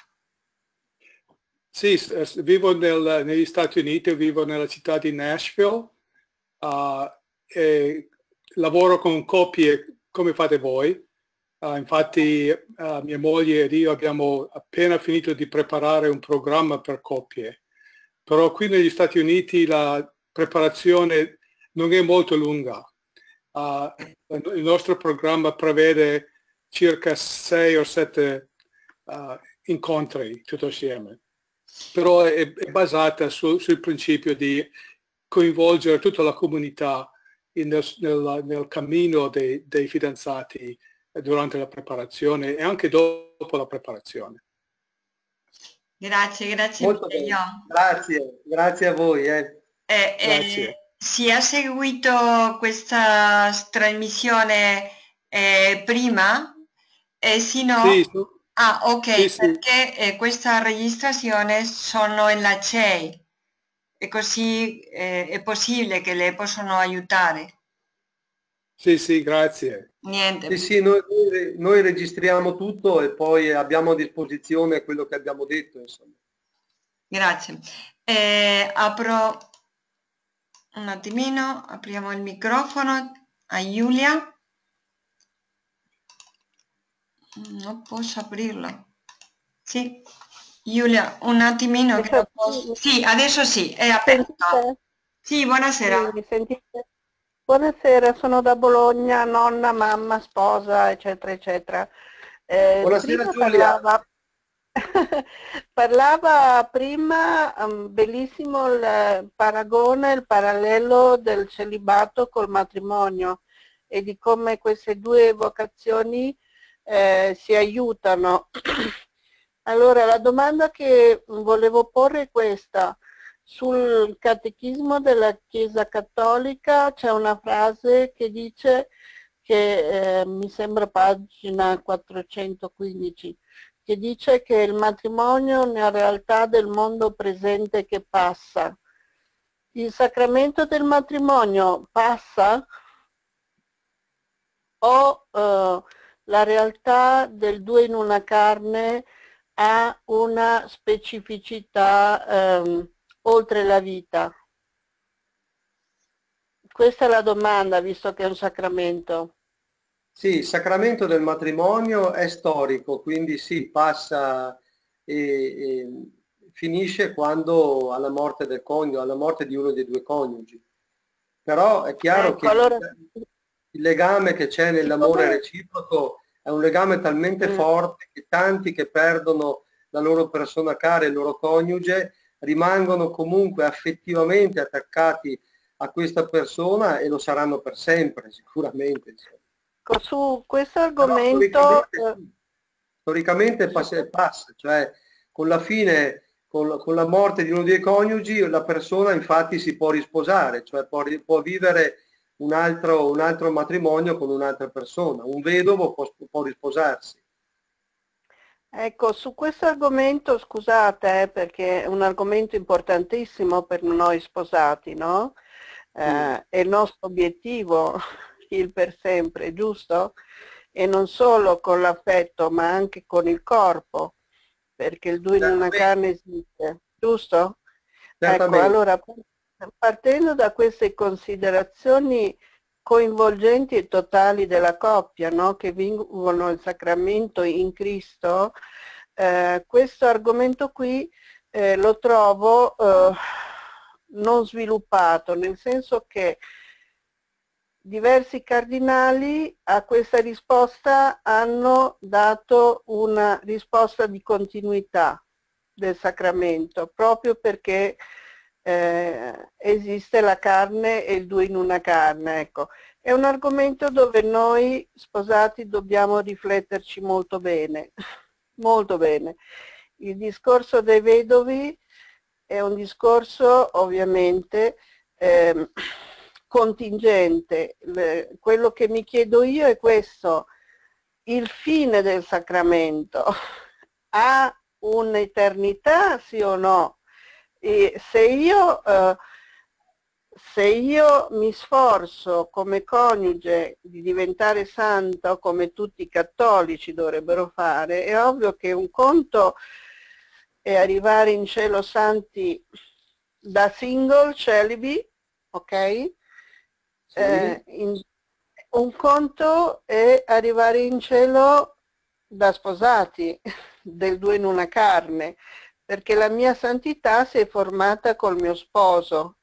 Sì, vivo nel, negli Stati Uniti, vivo nella città di Nashville, uh, e lavoro con coppie come fate voi. Uh, infatti uh, mia moglie ed io abbiamo appena finito di preparare un programma per coppie, però qui negli Stati Uniti la preparazione non è molto lunga. Uh, il nostro programma prevede circa sei o sette uh, incontri tutto assieme, però è, è basata su, sul principio di coinvolgere tutta la comunità in, nel, nel, nel cammino dei, dei fidanzati durante la preparazione e anche dopo la preparazione. Grazie, grazie Molto mille. bene. Io. Grazie, grazie a voi. Eh. Eh, Grazie. eh, si è seguito questa trasmissione eh, prima? Eh, sì, no? Sì, sì. Ah, ok, Sì, sì. perché eh, questa registrazione sono nella C E I e così eh, è possibile che le possono aiutare. Sì, sì, grazie. Niente. Sì, sì, noi, noi registriamo tutto e poi abbiamo a disposizione quello che abbiamo detto, insomma. Grazie. Eh, apro un attimino, apriamo il microfono a Giulia. Non posso aprirlo. Sì, Giulia, un attimino. Che non posso... Sì, adesso sì, è aperto. Sentite? Sì, buonasera. Sì, mi sentite? Buonasera, sono da Bologna, nonna, mamma, sposa, eccetera, eccetera. Eh, Buonasera prima Giulia. parlava, parlava prima, um, bellissimo il paragone, il parallelo del celibato col matrimonio e di come queste due vocazioni eh, si aiutano. Allora, la domanda che volevo porre è questa. Sul catechismo della Chiesa Cattolica c'è una frase che dice che eh, mi sembra pagina quattrocentoquindici, che dice che il matrimonio è una realtà del mondo presente che passa. Il sacramento del matrimonio passa o eh, la realtà del due in una carne ha una specificità ehm, oltre la vita? Questa è la domanda, visto che è un sacramento. Sì, il sacramento del matrimonio è storico, quindi sì, passa e, e finisce quando alla morte del coniuge, alla morte di uno dei due coniugi. Però è chiaro Ecco, che allora, il legame che c'è nell'amore siccome... reciproco è un legame talmente Mm. forte che tanti che perdono la loro persona cara, il loro coniuge, rimangono comunque affettivamente attaccati a questa persona e lo saranno per sempre, sicuramente. Su questo Però argomento... storicamente, eh, sì. storicamente passa e passa, cioè con la fine, con, con la morte di uno dei coniugi, la persona infatti si può risposare, cioè può, può vivere un altro, un altro matrimonio con un'altra persona, un vedovo può, può risposarsi. Ecco, su questo argomento, scusate, eh, perché è un argomento importantissimo per noi sposati, no? Eh, Mm. È il nostro obiettivo, il per sempre, giusto? E non solo con l'affetto, ma anche con il corpo, perché il due in una Certamente. carne esiste, giusto? Ecco, Certamente. allora, partendo da queste considerazioni coinvolgenti e totali della coppia, no? Che vivono il sacramento in Cristo, eh, questo argomento qui eh, lo trovo eh, non sviluppato, nel senso che diversi cardinali a questa risposta hanno dato una risposta di continuità del sacramento, proprio perché eh, esiste la carne e il due in una carne. Ecco. È un argomento dove noi sposati dobbiamo rifletterci molto bene, molto bene. Il discorso dei vedovi è un discorso ovviamente eh, contingente. Le, quello che mi chiedo io è questo: il fine del sacramento ha un'eternità, sì o no? E se io, eh, se io mi sforzo come coniuge di diventare santo, come tutti i cattolici dovrebbero fare, è ovvio che un conto è arrivare in cielo santi da single, celibi, ok? Sì. Eh, in, un conto è arrivare in cielo da sposati, del due in una carne, perché la mia santità si è formata col mio sposo.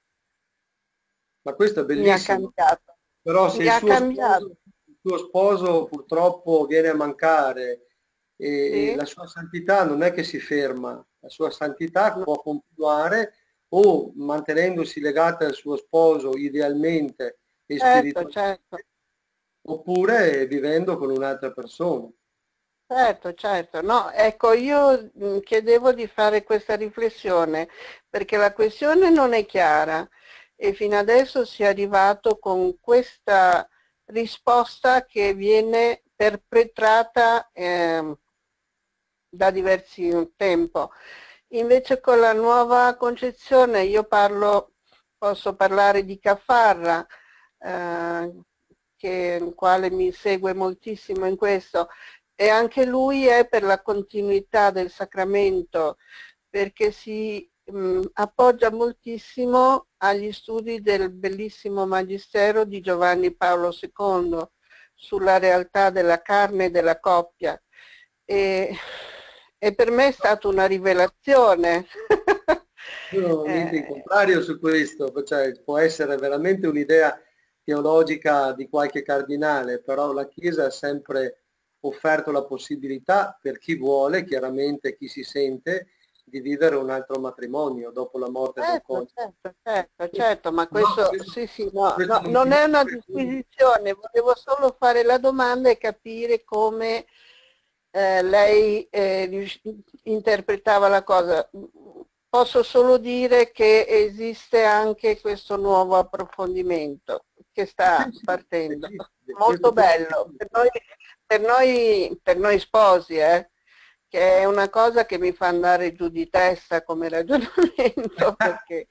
Ma questo è Mi ha bellissimo. cambiato. Però se Mi il ha suo, cambiato. sposo, il suo sposo purtroppo viene a mancare e, Sì. e la sua santità non è che si ferma, la sua santità No. può continuare o mantenendosi legata al suo sposo idealmente e certo, certo. oppure vivendo con un'altra persona. Certo, certo. No, ecco, io mh, chiedevo di fare questa riflessione perché la questione non è chiara e fino adesso si è arrivato con questa risposta che viene perpetrata eh, da diversi tempo. Invece con la nuova concezione io parlo, posso parlare di Caffarra, eh, che, il quale mi segue moltissimo in questo, e anche lui è per la continuità del sacramento, perché si mh, appoggia moltissimo agli studi del bellissimo Magistero di Giovanni Paolo secondo sulla realtà della carne e della coppia. E, e per me è stata una rivelazione. Sono niente in contrario su questo, cioè, può essere veramente un'idea teologica di qualche cardinale, però la Chiesa ha sempre offerto la possibilità per chi vuole, chiaramente chi si sente, di vivere un altro matrimonio dopo la morte del Certo, coniuge. certo, certo, certo, ma questo, No, questo, sì, sì, no, questo no, non non è una significa che- disquisizione, volevo solo fare la domanda e capire come eh, lei eh, rius- interpretava la cosa. Posso solo dire che esiste anche questo nuovo approfondimento che sta Sì, sì, partendo. esiste, Molto questo bello, per noi, per noi, per noi sposi, eh, che è una cosa che mi fa andare giù di testa come ragionamento, perché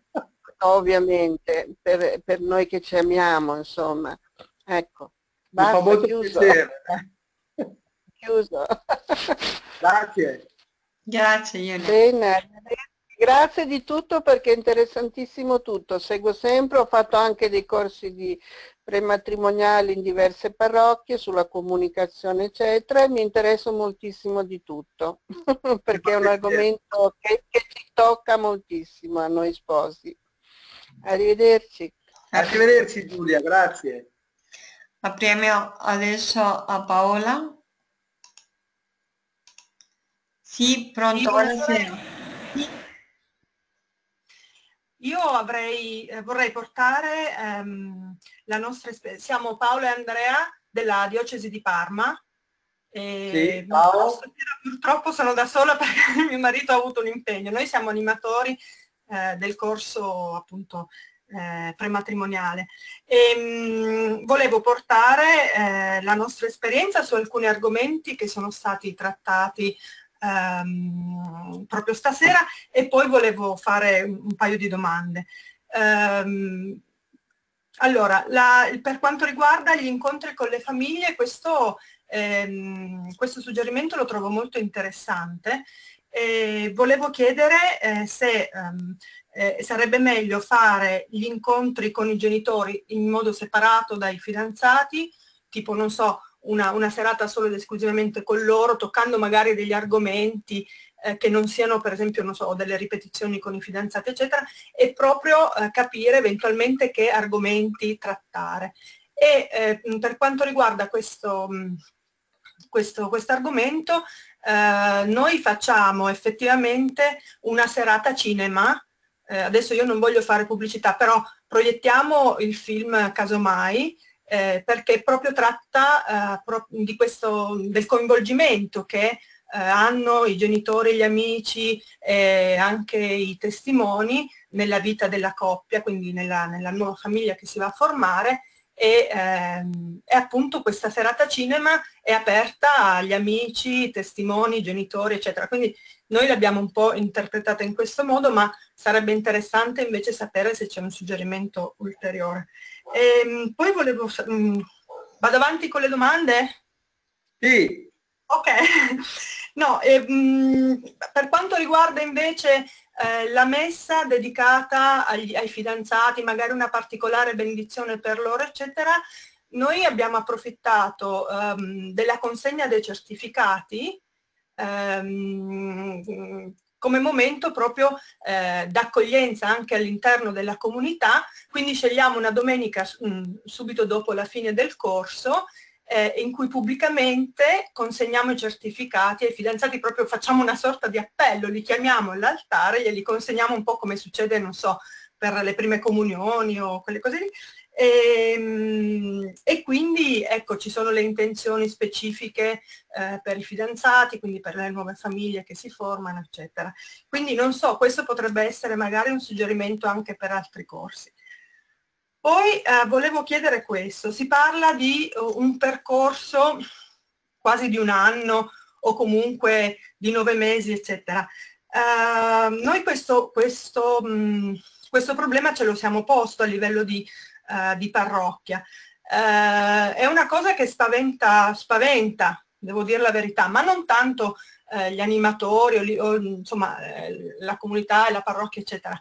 ovviamente per, per noi che ci amiamo, insomma. Ecco, mi fa basta, molto chiuso. piacere. Chiuso. Grazie. Grazie, Ione. Bene, grazie di tutto perché è interessantissimo tutto. Seguo sempre, ho fatto anche dei corsi di prematrimoniali in diverse parrocchie sulla comunicazione eccetera e mi interesso moltissimo di tutto perché è un argomento che, che ci tocca moltissimo a noi sposi. Arrivederci. Arrivederci Giulia, grazie. Apriamo adesso a Paola. Sì, pronto, Sì, buonasera. Io avrei, eh, vorrei portare ehm, la nostra esperienza. Siamo Paolo e Andrea della diocesi di Parma. E Sì, ciao. purtroppo sono da sola perché mio marito ha avuto un impegno. Noi siamo animatori eh, del corso appunto eh, prematrimoniale. E, mh, volevo portare eh, la nostra esperienza su alcuni argomenti che sono stati trattati Um, proprio stasera e poi volevo fare un paio di domande. Um, allora, la, per quanto riguarda gli incontri con le famiglie, questo, ehm, questo suggerimento lo trovo molto interessante. E volevo chiedere eh, se um, eh, sarebbe meglio fare gli incontri con i genitori in modo separato dai fidanzati, tipo, non so, Una, una serata solo ed esclusivamente con loro, toccando magari degli argomenti eh, che non siano, per esempio, non so, delle ripetizioni con i fidanzati, eccetera, e proprio eh, capire eventualmente che argomenti trattare. E eh, per quanto riguarda questo, questo argomento, eh, noi facciamo effettivamente una serata cinema. Eh, adesso io non voglio fare pubblicità, però proiettiamo il film Casomai, Eh, perché proprio tratta eh, pro di questo, del coinvolgimento che eh, hanno i genitori, gli amici e anche i testimoni nella vita della coppia, quindi nella, nella nuova famiglia che si va a formare e, ehm, e appunto questa serata cinema è aperta agli amici, testimoni, genitori eccetera, quindi noi l'abbiamo un po' interpretata in questo modo, ma sarebbe interessante invece sapere se c'è un suggerimento ulteriore. E, poi volevo... Mh, vado avanti con le domande? Sì. Ok. No, e, mh, per quanto riguarda invece eh, la messa dedicata agli, ai fidanzati, magari una particolare benedizione per loro, eccetera, noi abbiamo approfittato um, della consegna dei certificati um, come momento proprio eh, d'accoglienza anche all'interno della comunità, quindi scegliamo una domenica mh, subito dopo la fine del corso eh, in cui pubblicamente consegniamo i certificati ai fidanzati, proprio facciamo una sorta di appello, li chiamiamo all'altare, glieli consegniamo un po' come succede, non so, per le prime comunioni o quelle cose lì, E, e quindi ecco, ci sono le intenzioni specifiche eh, per i fidanzati, quindi per le nuove famiglie che si formano, eccetera. Quindi non so, questo potrebbe essere magari un suggerimento anche per altri corsi. Poi eh, volevo chiedere questo, si parla di uh, un percorso quasi di un anno o comunque di nove mesi, eccetera. Uh, noi questo, questo, mh, questo problema ce lo siamo posto a livello di Uh, di parrocchia. Uh, è una cosa che spaventa, spaventa, devo dire la verità, ma non tanto uh, gli animatori o, o insomma eh, la comunità e la parrocchia, eccetera,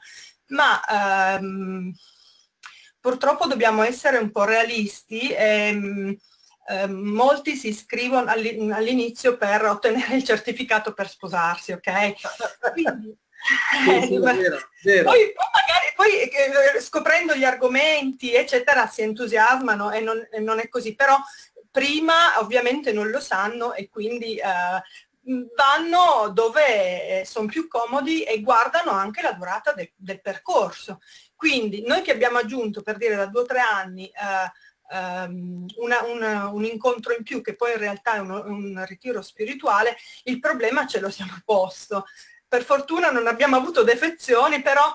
ma um, purtroppo dobbiamo essere un po' realisti e um, uh, molti si iscrivono all'inizio per ottenere il certificato per sposarsi, ok? Quindi, Sì, sì, vero, vero. Poi, poi magari poi eh, scoprendo gli argomenti eccetera si entusiasmano e non, e non è così, però prima ovviamente non lo sanno e quindi eh, vanno dove sono più comodi e guardano anche la durata de, del percorso. Quindi noi che abbiamo aggiunto, per dire, da due o tre anni eh, um, una, una, un incontro in più, che poi in realtà è uno, un ritiro spirituale, il problema ce lo siamo posto. Per fortuna non abbiamo avuto defezioni, però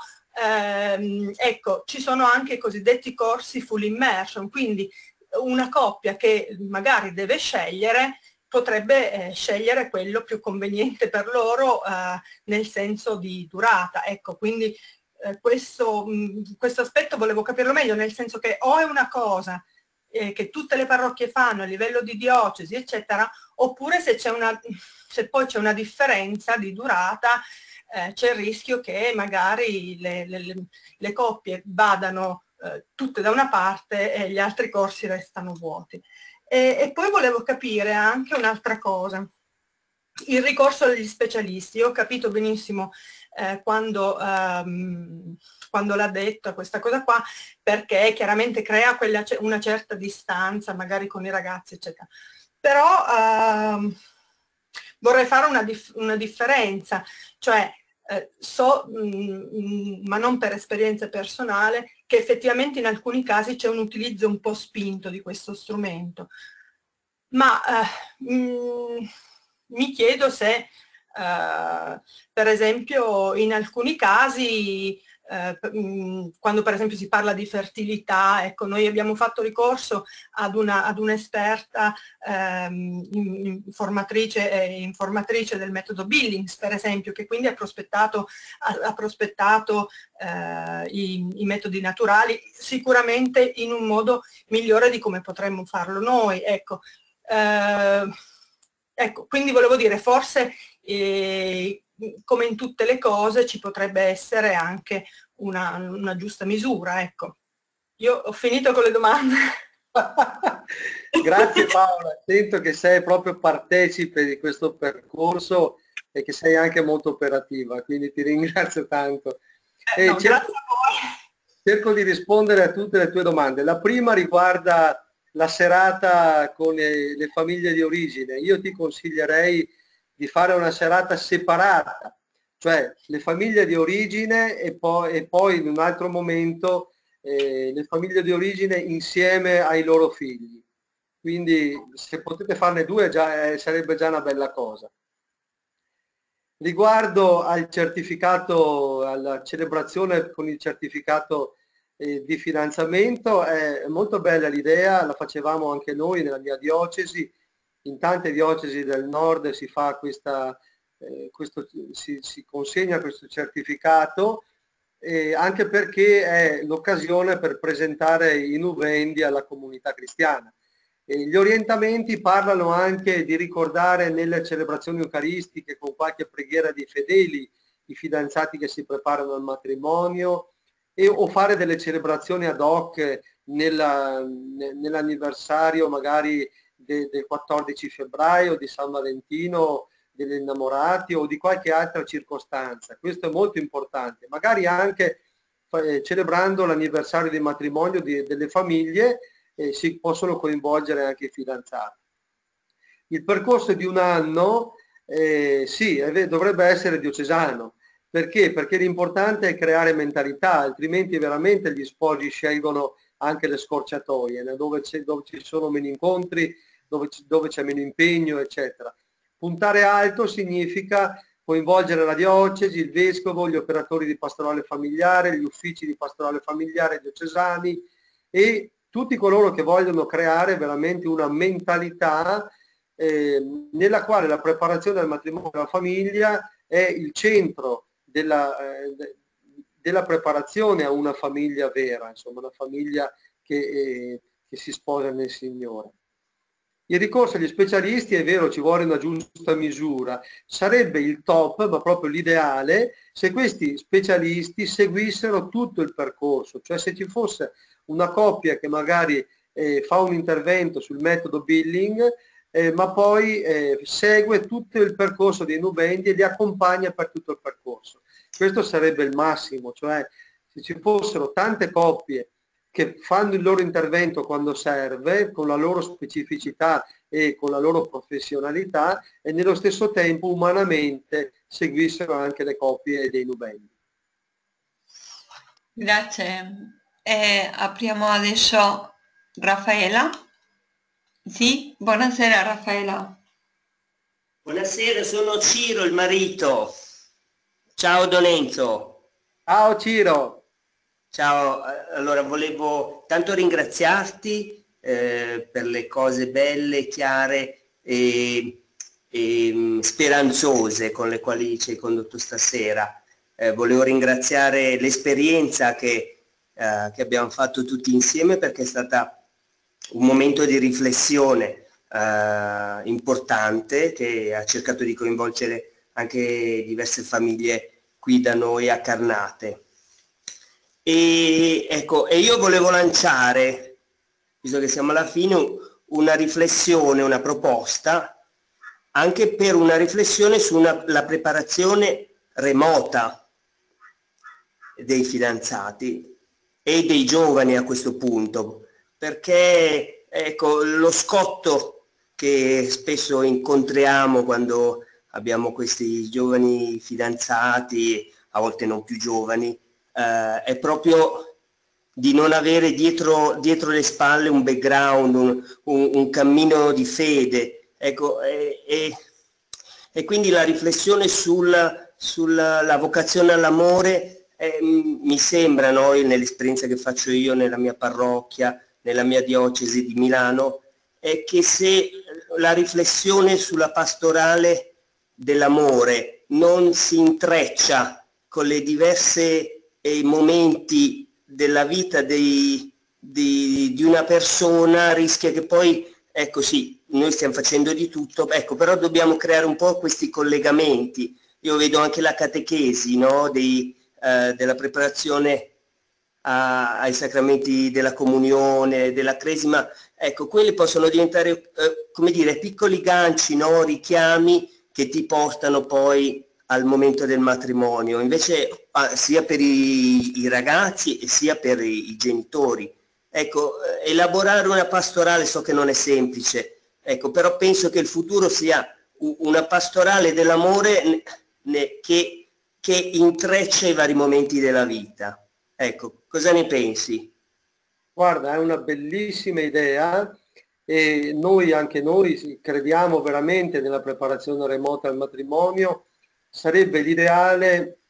ehm, ecco, ci sono anche i cosiddetti corsi full immersion, quindi una coppia che magari deve scegliere potrebbe eh, scegliere quello più conveniente per loro eh, nel senso di durata. Ecco, quindi eh, questo, mh, questo aspetto volevo capirlo meglio, nel senso che o è una cosa eh, che tutte le parrocchie fanno a livello di diocesi, eccetera, oppure se c'è una... se poi c'è una differenza di durata eh, c'è il rischio che magari le, le, le coppie vadano eh, tutte da una parte e gli altri corsi restano vuoti. E, e poi volevo capire anche un'altra cosa, il ricorso agli specialisti. Io ho capito benissimo eh, quando, ehm, quando l'ha detto questa cosa qua, perché chiaramente crea quella, una certa distanza magari con i ragazzi, eccetera. Però ehm, vorrei fare una, dif una differenza, cioè eh, so, mh, ma non per esperienza personale, che effettivamente in alcuni casi c'è un utilizzo un po' spinto di questo strumento, ma eh, mh, mi chiedo se eh, per esempio in alcuni casi Eh, quando per esempio si parla di fertilità, ecco, noi abbiamo fatto ricorso ad una ad un'esperta ehm, informatrice e informatrice del metodo Billings, per esempio, che quindi ha prospettato, ha, ha prospettato eh, i, i metodi naturali, sicuramente in un modo migliore di come potremmo farlo noi. Ecco, eh, ecco quindi volevo dire, forse eh, come in tutte le cose ci potrebbe essere anche una, una giusta misura, ecco. Io ho finito con le domande. Grazie Paola, sento che sei proprio partecipe di questo percorso e che sei anche molto operativa, quindi ti ringrazio tanto. Eh, no, cerco, grazie a voi. Cerco di rispondere a tutte le tue domande. La prima riguarda la serata con le, le famiglie di origine. Io ti consiglierei di fare una serata separata, cioè le famiglie di origine e poi, e poi in un altro momento eh, le famiglie di origine insieme ai loro figli. Quindi se potete farne due già, eh, sarebbe già una bella cosa. Riguardo al certificato, alla celebrazione con il certificato eh, di fidanzamento, è molto bella l'idea, la facevamo anche noi nella mia diocesi. In tante diocesi del nord si fa questa, eh, questo, si, si consegna questo certificato, eh, anche perché è l'occasione per presentare i nubendi alla comunità cristiana. E gli orientamenti parlano anche di ricordare nelle celebrazioni eucaristiche con qualche preghiera dei fedeli i fidanzati che si preparano al matrimonio, e, o fare delle celebrazioni ad hoc nell'anniversario magari del quattordici febbraio, di San Valentino, degli innamorati o di qualche altra circostanza. Questo è molto importante, magari anche eh, celebrando l'anniversario di matrimonio di, delle famiglie, eh, si possono coinvolgere anche i fidanzati. Il percorso di un anno eh, sì, è, dovrebbe essere diocesano. Perché? Perché l'importante è creare mentalità, altrimenti veramente gli sposi scelgono anche le scorciatoie, né? dove, dove ci sono meno incontri, dove, dove c'è meno impegno, eccetera. Puntare alto significa coinvolgere la diocesi, il vescovo, gli operatori di pastorale familiare, gli uffici di pastorale familiare diocesani e tutti coloro che vogliono creare veramente una mentalità eh, nella quale la preparazione del matrimonio e della famiglia è il centro della, eh, della preparazione a una famiglia vera, insomma una famiglia che, eh, che si sposa nel Signore. Il ricorso agli specialisti, è vero, ci vuole una giusta misura, sarebbe il top, ma proprio l'ideale, se questi specialisti seguissero tutto il percorso, cioè se ci fosse una coppia che magari eh, fa un intervento sul metodo Billing, eh, ma poi eh, segue tutto il percorso dei nubendi e li accompagna per tutto il percorso. Questo sarebbe il massimo, cioè se ci fossero tante coppie che fanno il loro intervento quando serve, con la loro specificità e con la loro professionalità, e nello stesso tempo umanamente seguissero anche le coppie dei nubendi. Grazie. E apriamo adesso Raffaella. Sì, buonasera Raffaella. Buonasera, sono Ciro, il marito. Ciao Don Enzo. Ciao Ciro. Ciao, allora volevo tanto ringraziarti eh, per le cose belle, chiare e, e speranzose con le quali ci hai condotto stasera. Eh, volevo ringraziare l'esperienza che, eh, che abbiamo fatto tutti insieme, perché è stata un momento di riflessione eh, importante che ha cercato di coinvolgere anche diverse famiglie qui da noi a Carnate. E, ecco, e io volevo lanciare, visto che siamo alla fine, una riflessione, una proposta, anche per una riflessione sulla preparazione remota dei fidanzati e dei giovani a questo punto, perché ecco, lo scotto che spesso incontriamo quando abbiamo questi giovani fidanzati, a volte non più giovani, Uh, è proprio di non avere dietro, dietro le spalle un background, un, un, un cammino di fede. Ecco, e, e, e quindi la riflessione sulla, sulla vocazione all'amore eh, mi sembra, no, nell'esperienza che faccio io nella mia parrocchia, nella mia diocesi di Milano, è che se la riflessione sulla pastorale dell'amore non si intreccia con le diverse e i momenti della vita dei, di, di una persona, rischia che poi, ecco sì, noi stiamo facendo di tutto, ecco, però dobbiamo creare un po' questi collegamenti. Io vedo anche la catechesi, no, dei, eh, della preparazione a, ai sacramenti della comunione, della cresima, ecco, quelli possono diventare, eh, come dire, piccoli ganci, no, richiami che ti portano poi al momento del matrimonio, invece sia per i, i ragazzi e sia per i, i genitori. Ecco, elaborare una pastorale so che non è semplice, ecco, però penso che il futuro sia una pastorale dell'amore che, che intreccia i vari momenti della vita. Ecco, cosa ne pensi? Guarda, è una bellissima idea e noi, anche noi, crediamo veramente nella preparazione remota al matrimonio. Sarebbe l'ideale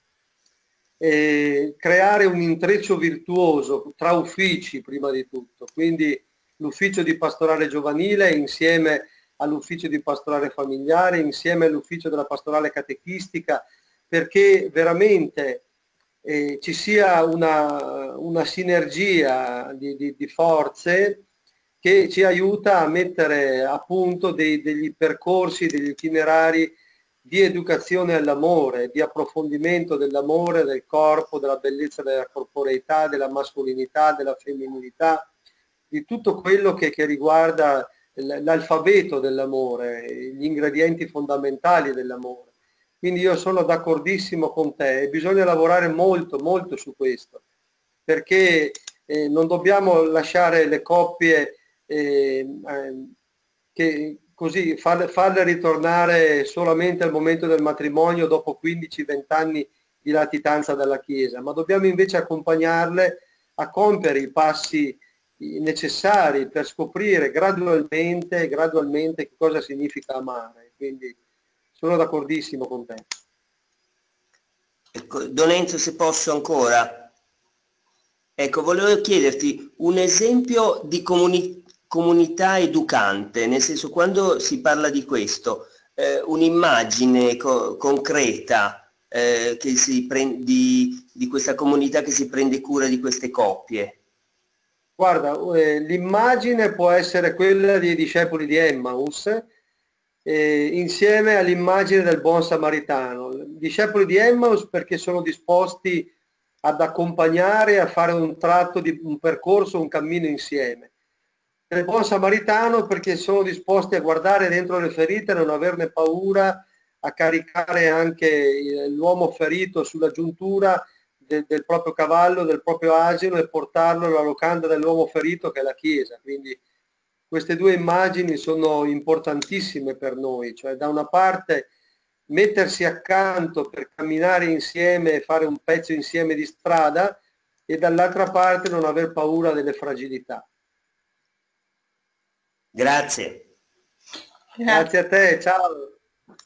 eh, creare un intreccio virtuoso tra uffici prima di tutto, quindi l'ufficio di pastorale giovanile insieme all'ufficio di pastorale familiare, insieme all'ufficio della pastorale catechistica, perché veramente eh, ci sia una, una sinergia di, di, di forze che ci aiuta a mettere a punto dei, degli percorsi, degli itinerari di educazione all'amore, di approfondimento dell'amore, del corpo, della bellezza della corporeità, della mascolinità, della femminilità, di tutto quello che, che riguarda l'alfabeto dell'amore, gli ingredienti fondamentali dell'amore. Quindi io sono d'accordissimo con te e bisogna lavorare molto, molto su questo, perché eh, non dobbiamo lasciare le coppie eh, eh, che così farle, farle ritornare solamente al momento del matrimonio dopo quindici venti anni di latitanza dalla Chiesa, ma dobbiamo invece accompagnarle a compiere i passi necessari per scoprire gradualmente, gradualmente che cosa significa amare. Quindi sono d'accordissimo con te. Ecco, Don Enzo, se posso ancora. Ecco, volevo chiederti un esempio di comuni comunità educante, nel senso, quando si parla di questo, eh, un'immagine co concreta eh, che si prende di, di questa comunità che si prende cura di queste coppie. Guarda, eh, l'immagine può essere quella dei discepoli di Emmaus, eh, insieme all'immagine del buon samaritano. I discepoli di Emmaus perché sono disposti ad accompagnare, a fare un tratto di un percorso, un cammino insieme. Il buon samaritano perché sono disposti a guardare dentro le ferite, a non averne paura, a caricare anche l'uomo ferito sulla giuntura del, del proprio cavallo, del proprio asino, e portarlo alla locanda dell'uomo ferito che è la Chiesa. Quindi queste due immagini sono importantissime per noi, cioè da una parte mettersi accanto per camminare insieme e fare un pezzo insieme di strada, e dall'altra parte non aver paura delle fragilità. Grazie. Grazie a te, ciao.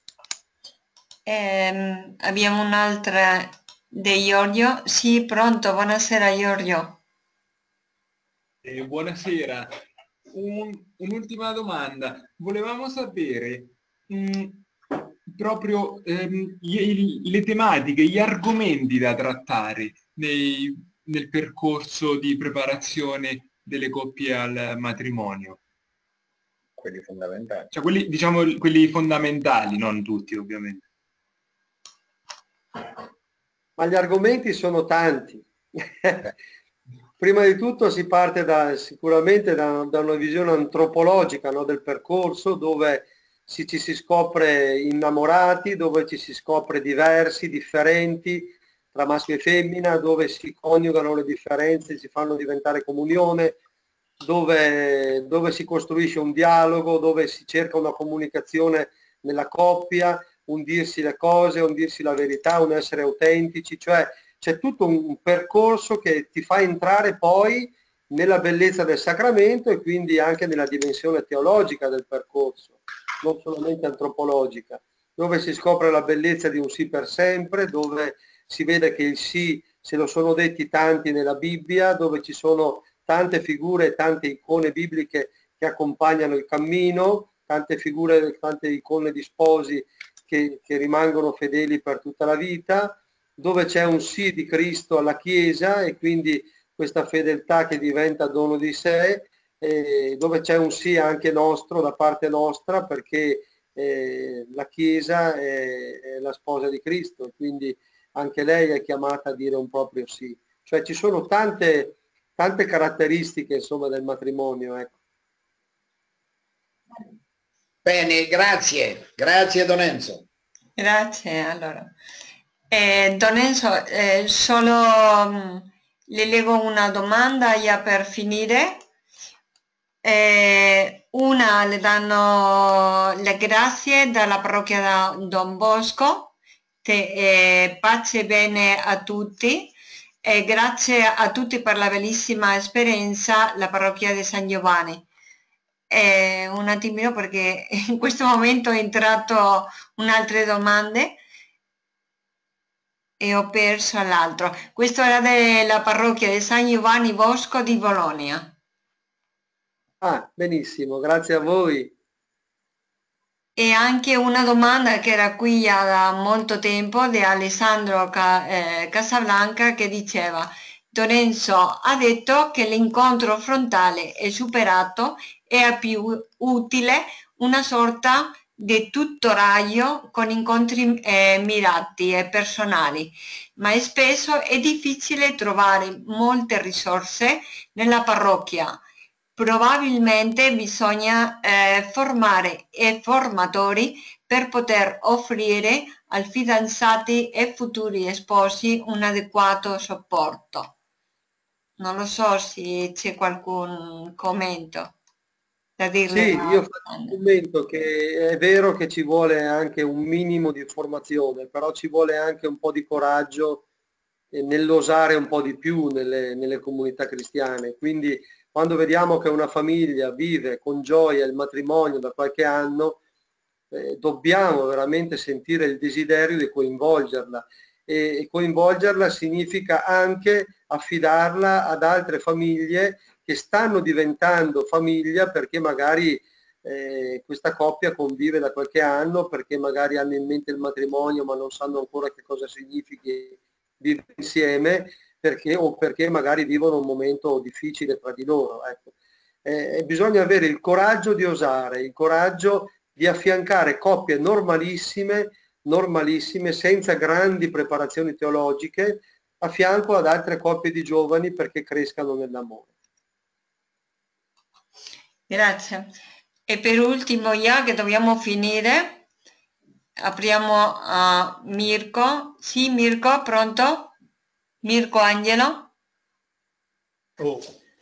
Eh, abbiamo un'altra di Giorgio. Sì, pronto, buonasera Giorgio. Eh, buonasera. Un, un'ultima domanda. Volevamo sapere mh, proprio ehm, gli, le tematiche, gli argomenti da trattare nei, nel percorso di preparazione delle coppie al matrimonio. Quelli fondamentali. Cioè quelli, diciamo, quelli fondamentali, non tutti ovviamente. Ma gli argomenti sono tanti. Prima di tutto si parte da, sicuramente da, da una visione antropologica, no, del percorso, dove si, ci si scopre innamorati, dove ci si scopre diversi, differenti tra maschio e femmina, dove si coniugano le differenze, si fanno diventare comunione, dove, dove si costruisce un dialogo, dove si cerca una comunicazione nella coppia, un dirsi le cose, un dirsi la verità, un essere autentici, cioè c'è tutto un percorso che ti fa entrare poi nella bellezza del sacramento e quindi anche nella dimensione teologica del percorso, non solamente antropologica, dove si scopre la bellezza di un sì per sempre, dove si vede che il sì se lo sono detti tanti nella Bibbia, dove ci sono tante figure e tante icone bibliche che accompagnano il cammino, tante figure, tante icone di sposi che, che rimangono fedeli per tutta la vita, dove c'è un sì di Cristo alla Chiesa e quindi questa fedeltà che diventa dono di sé, eh, dove c'è un sì anche nostro, da parte nostra, perché eh, la Chiesa è, è la sposa di Cristo e quindi anche lei è chiamata a dire un proprio sì. Cioè ci sono tante, tante caratteristiche insomma del matrimonio. Ecco. Bene, grazie, grazie Don Enzo. Grazie, allora. Eh, Don Enzo, eh, solo mh, le leggo una domanda già per finire. Eh, una le danno le grazie dalla parrocchia da Don Bosco, te, eh, pace e bene a tutti e grazie a tutti per la bellissima esperienza la parrocchia di San Giovanni. Eh, un attimino perché in questo momento ho entrato un'altra domande e ho perso l'altro. Questo era della parrocchia di San Giovanni Bosco di Bologna. Ah, benissimo, grazie a voi. E anche una domanda che era qui già da molto tempo di Alessandro Ca eh, Casablanca che diceva: Don Enzo ha detto che l'incontro frontale è superato e è più utile una sorta di tutoraggio con incontri eh, mirati e personali, ma spesso è difficile trovare molte risorse nella parrocchia. Probabilmente bisogna eh, formare e formatori per poter offrire ai fidanzati e futuri sposi un adeguato supporto. Non lo so se c'è qualcun commento da dirle. Sì, io faccio un commento che è vero che ci vuole anche un minimo di informazione, però ci vuole anche un po' di coraggio nell'osare un po' di più nelle, nelle comunità cristiane. Quindi quando vediamo che una famiglia vive con gioia il matrimonio da qualche anno, eh, dobbiamo veramente sentire il desiderio di coinvolgerla, e, e coinvolgerla significa anche affidarla ad altre famiglie che stanno diventando famiglia perché magari eh, questa coppia convive da qualche anno, perché magari hanno in mente il matrimonio ma non sanno ancora che cosa significhi vivere insieme, perché, o perché magari vivono un momento difficile tra di loro. Ecco. Eh, bisogna avere il coraggio di osare, il coraggio di affiancare coppie normalissime, normalissime, senza grandi preparazioni teologiche, a fianco ad altre coppie di giovani perché crescano nell'amore. Grazie. E per ultimo, ya che dobbiamo finire, apriamo a Mirko. Sì, Mirko, pronto? Mirko Angelo? Oh.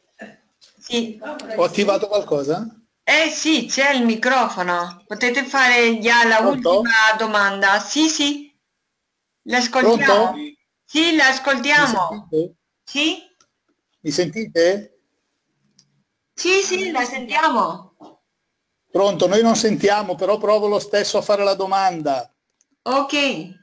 Sì. Ho attivato qualcosa? Eh sì, c'è il microfono. Potete fare già la Pronto? ultima domanda. Sì, sì. L'ascoltiamo. Pronto? Sì, Mi l'ascoltiamo. sentite? Sì? Mi sentite? Sì, sì, la sentiamo. Pronto, noi non sentiamo, però provo lo stesso a fare la domanda. Ok.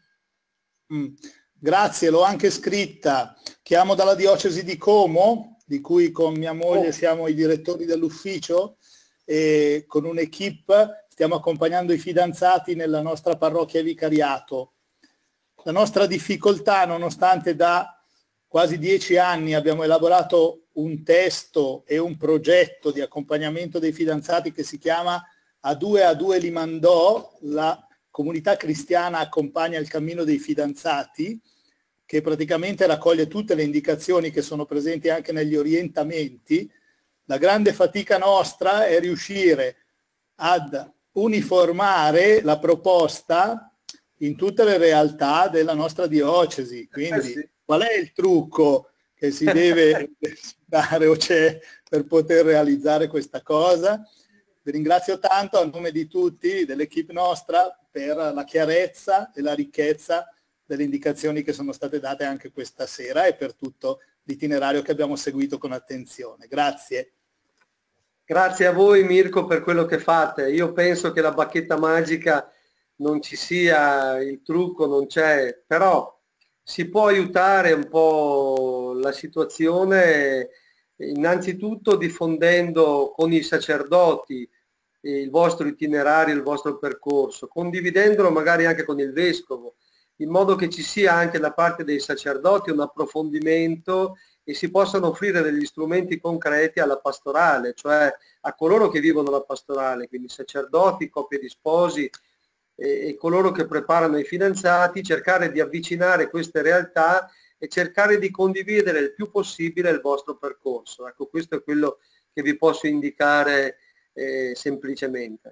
Mm. Grazie, l'ho anche scritta. Chiamo dalla diocesi di Como, di cui con mia moglie Oh. siamo i direttori dell'ufficio, e con un'equipe stiamo accompagnando i fidanzati nella nostra parrocchia vicariato. La nostra difficoltà, nonostante da quasi dieci anni abbiamo elaborato un testo e un progetto di accompagnamento dei fidanzati che si chiama A due a due li mandò, la comunità cristiana accompagna il cammino dei fidanzati, che praticamente raccoglie tutte le indicazioni che sono presenti anche negli orientamenti. La grande fatica nostra è riuscire ad uniformare la proposta in tutte le realtà della nostra diocesi. Quindi Eh sì. qual è il trucco che si deve dare o c'è per poter realizzare questa cosa? Vi ringrazio tanto a nome di tutti, dell'equipe nostra, per la chiarezza e la ricchezza delle indicazioni che sono state date anche questa sera e per tutto l'itinerario che abbiamo seguito con attenzione. Grazie. Grazie a voi Mirko per quello che fate. Io penso che la bacchetta magica non ci sia, il trucco non c'è, però si può aiutare un po' la situazione innanzitutto diffondendo con i sacerdoti il vostro itinerario, il vostro percorso, condividendolo magari anche con il vescovo, in modo che ci sia anche da parte dei sacerdoti un approfondimento e si possano offrire degli strumenti concreti alla pastorale, cioè a coloro che vivono la pastorale, quindi sacerdoti, coppie di sposi e, e coloro che preparano i fidanzati, cercare di avvicinare queste realtà e cercare di condividere il più possibile il vostro percorso. Ecco, questo è quello che vi posso indicare eh, semplicemente.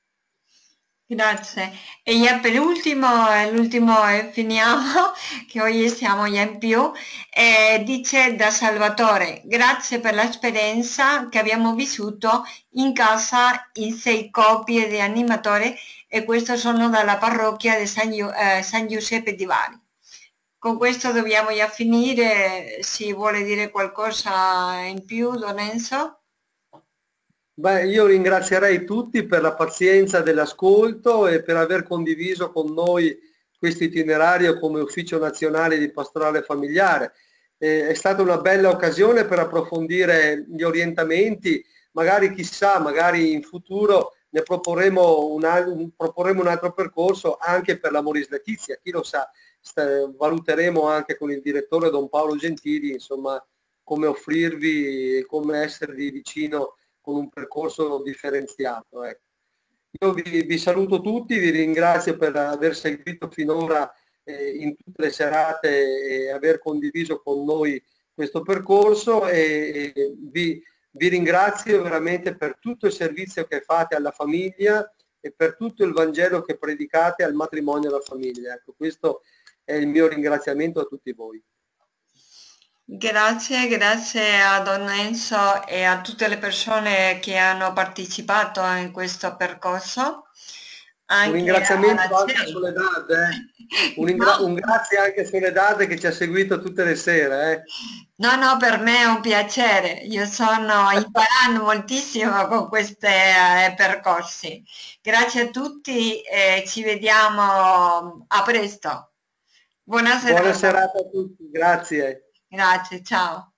Grazie. E ya per ultimo, l'ultimo e finiamo, che oggi siamo già in più, eh, dice da Salvatore, grazie per l'esperienza che abbiamo vissuto in casa in sei coppie di animatori e questo sono dalla parrocchia di San, Gio, eh, San Giuseppe di Bari. Con questo dobbiamo già finire, si vuole dire qualcosa in più, Don Enzo? Beh, io ringrazierei tutti per la pazienza dell'ascolto e per aver condiviso con noi questo itinerario come Ufficio Nazionale di Pastorale Familiare. Eh, è stata una bella occasione per approfondire gli orientamenti, magari chissà, magari in futuro ne proporremo un, un, proporremo un altro percorso anche per l'Amoris Laetitia, chi lo sa, valuteremo anche con il direttore Don Paolo Gentili, insomma, come offrirvi e come esservi vicino con un percorso differenziato. Ecco. Io vi, vi saluto tutti, vi ringrazio per aver seguito finora eh, in tutte le serate e aver condiviso con noi questo percorso e, e vi, vi ringrazio veramente per tutto il servizio che fate alla famiglia e per tutto il Vangelo che predicate al matrimonio e alla famiglia. Ecco, questo è il mio ringraziamento a tutti voi. Grazie, grazie a Don Enzo e a tutte le persone che hanno partecipato in questo percorso. Anche un ringraziamento alla anche a Cel. Soledad, eh. un, ingra- No. un grazie anche a Soledad che ci ha seguito tutte le sere. Eh. No, no, per me è un piacere. Io sono imparando moltissimo con questi eh, percorsi. Grazie a tutti e ci vediamo a presto. Buona serata. Buona serata a tutti, grazie. Grazie, ciao.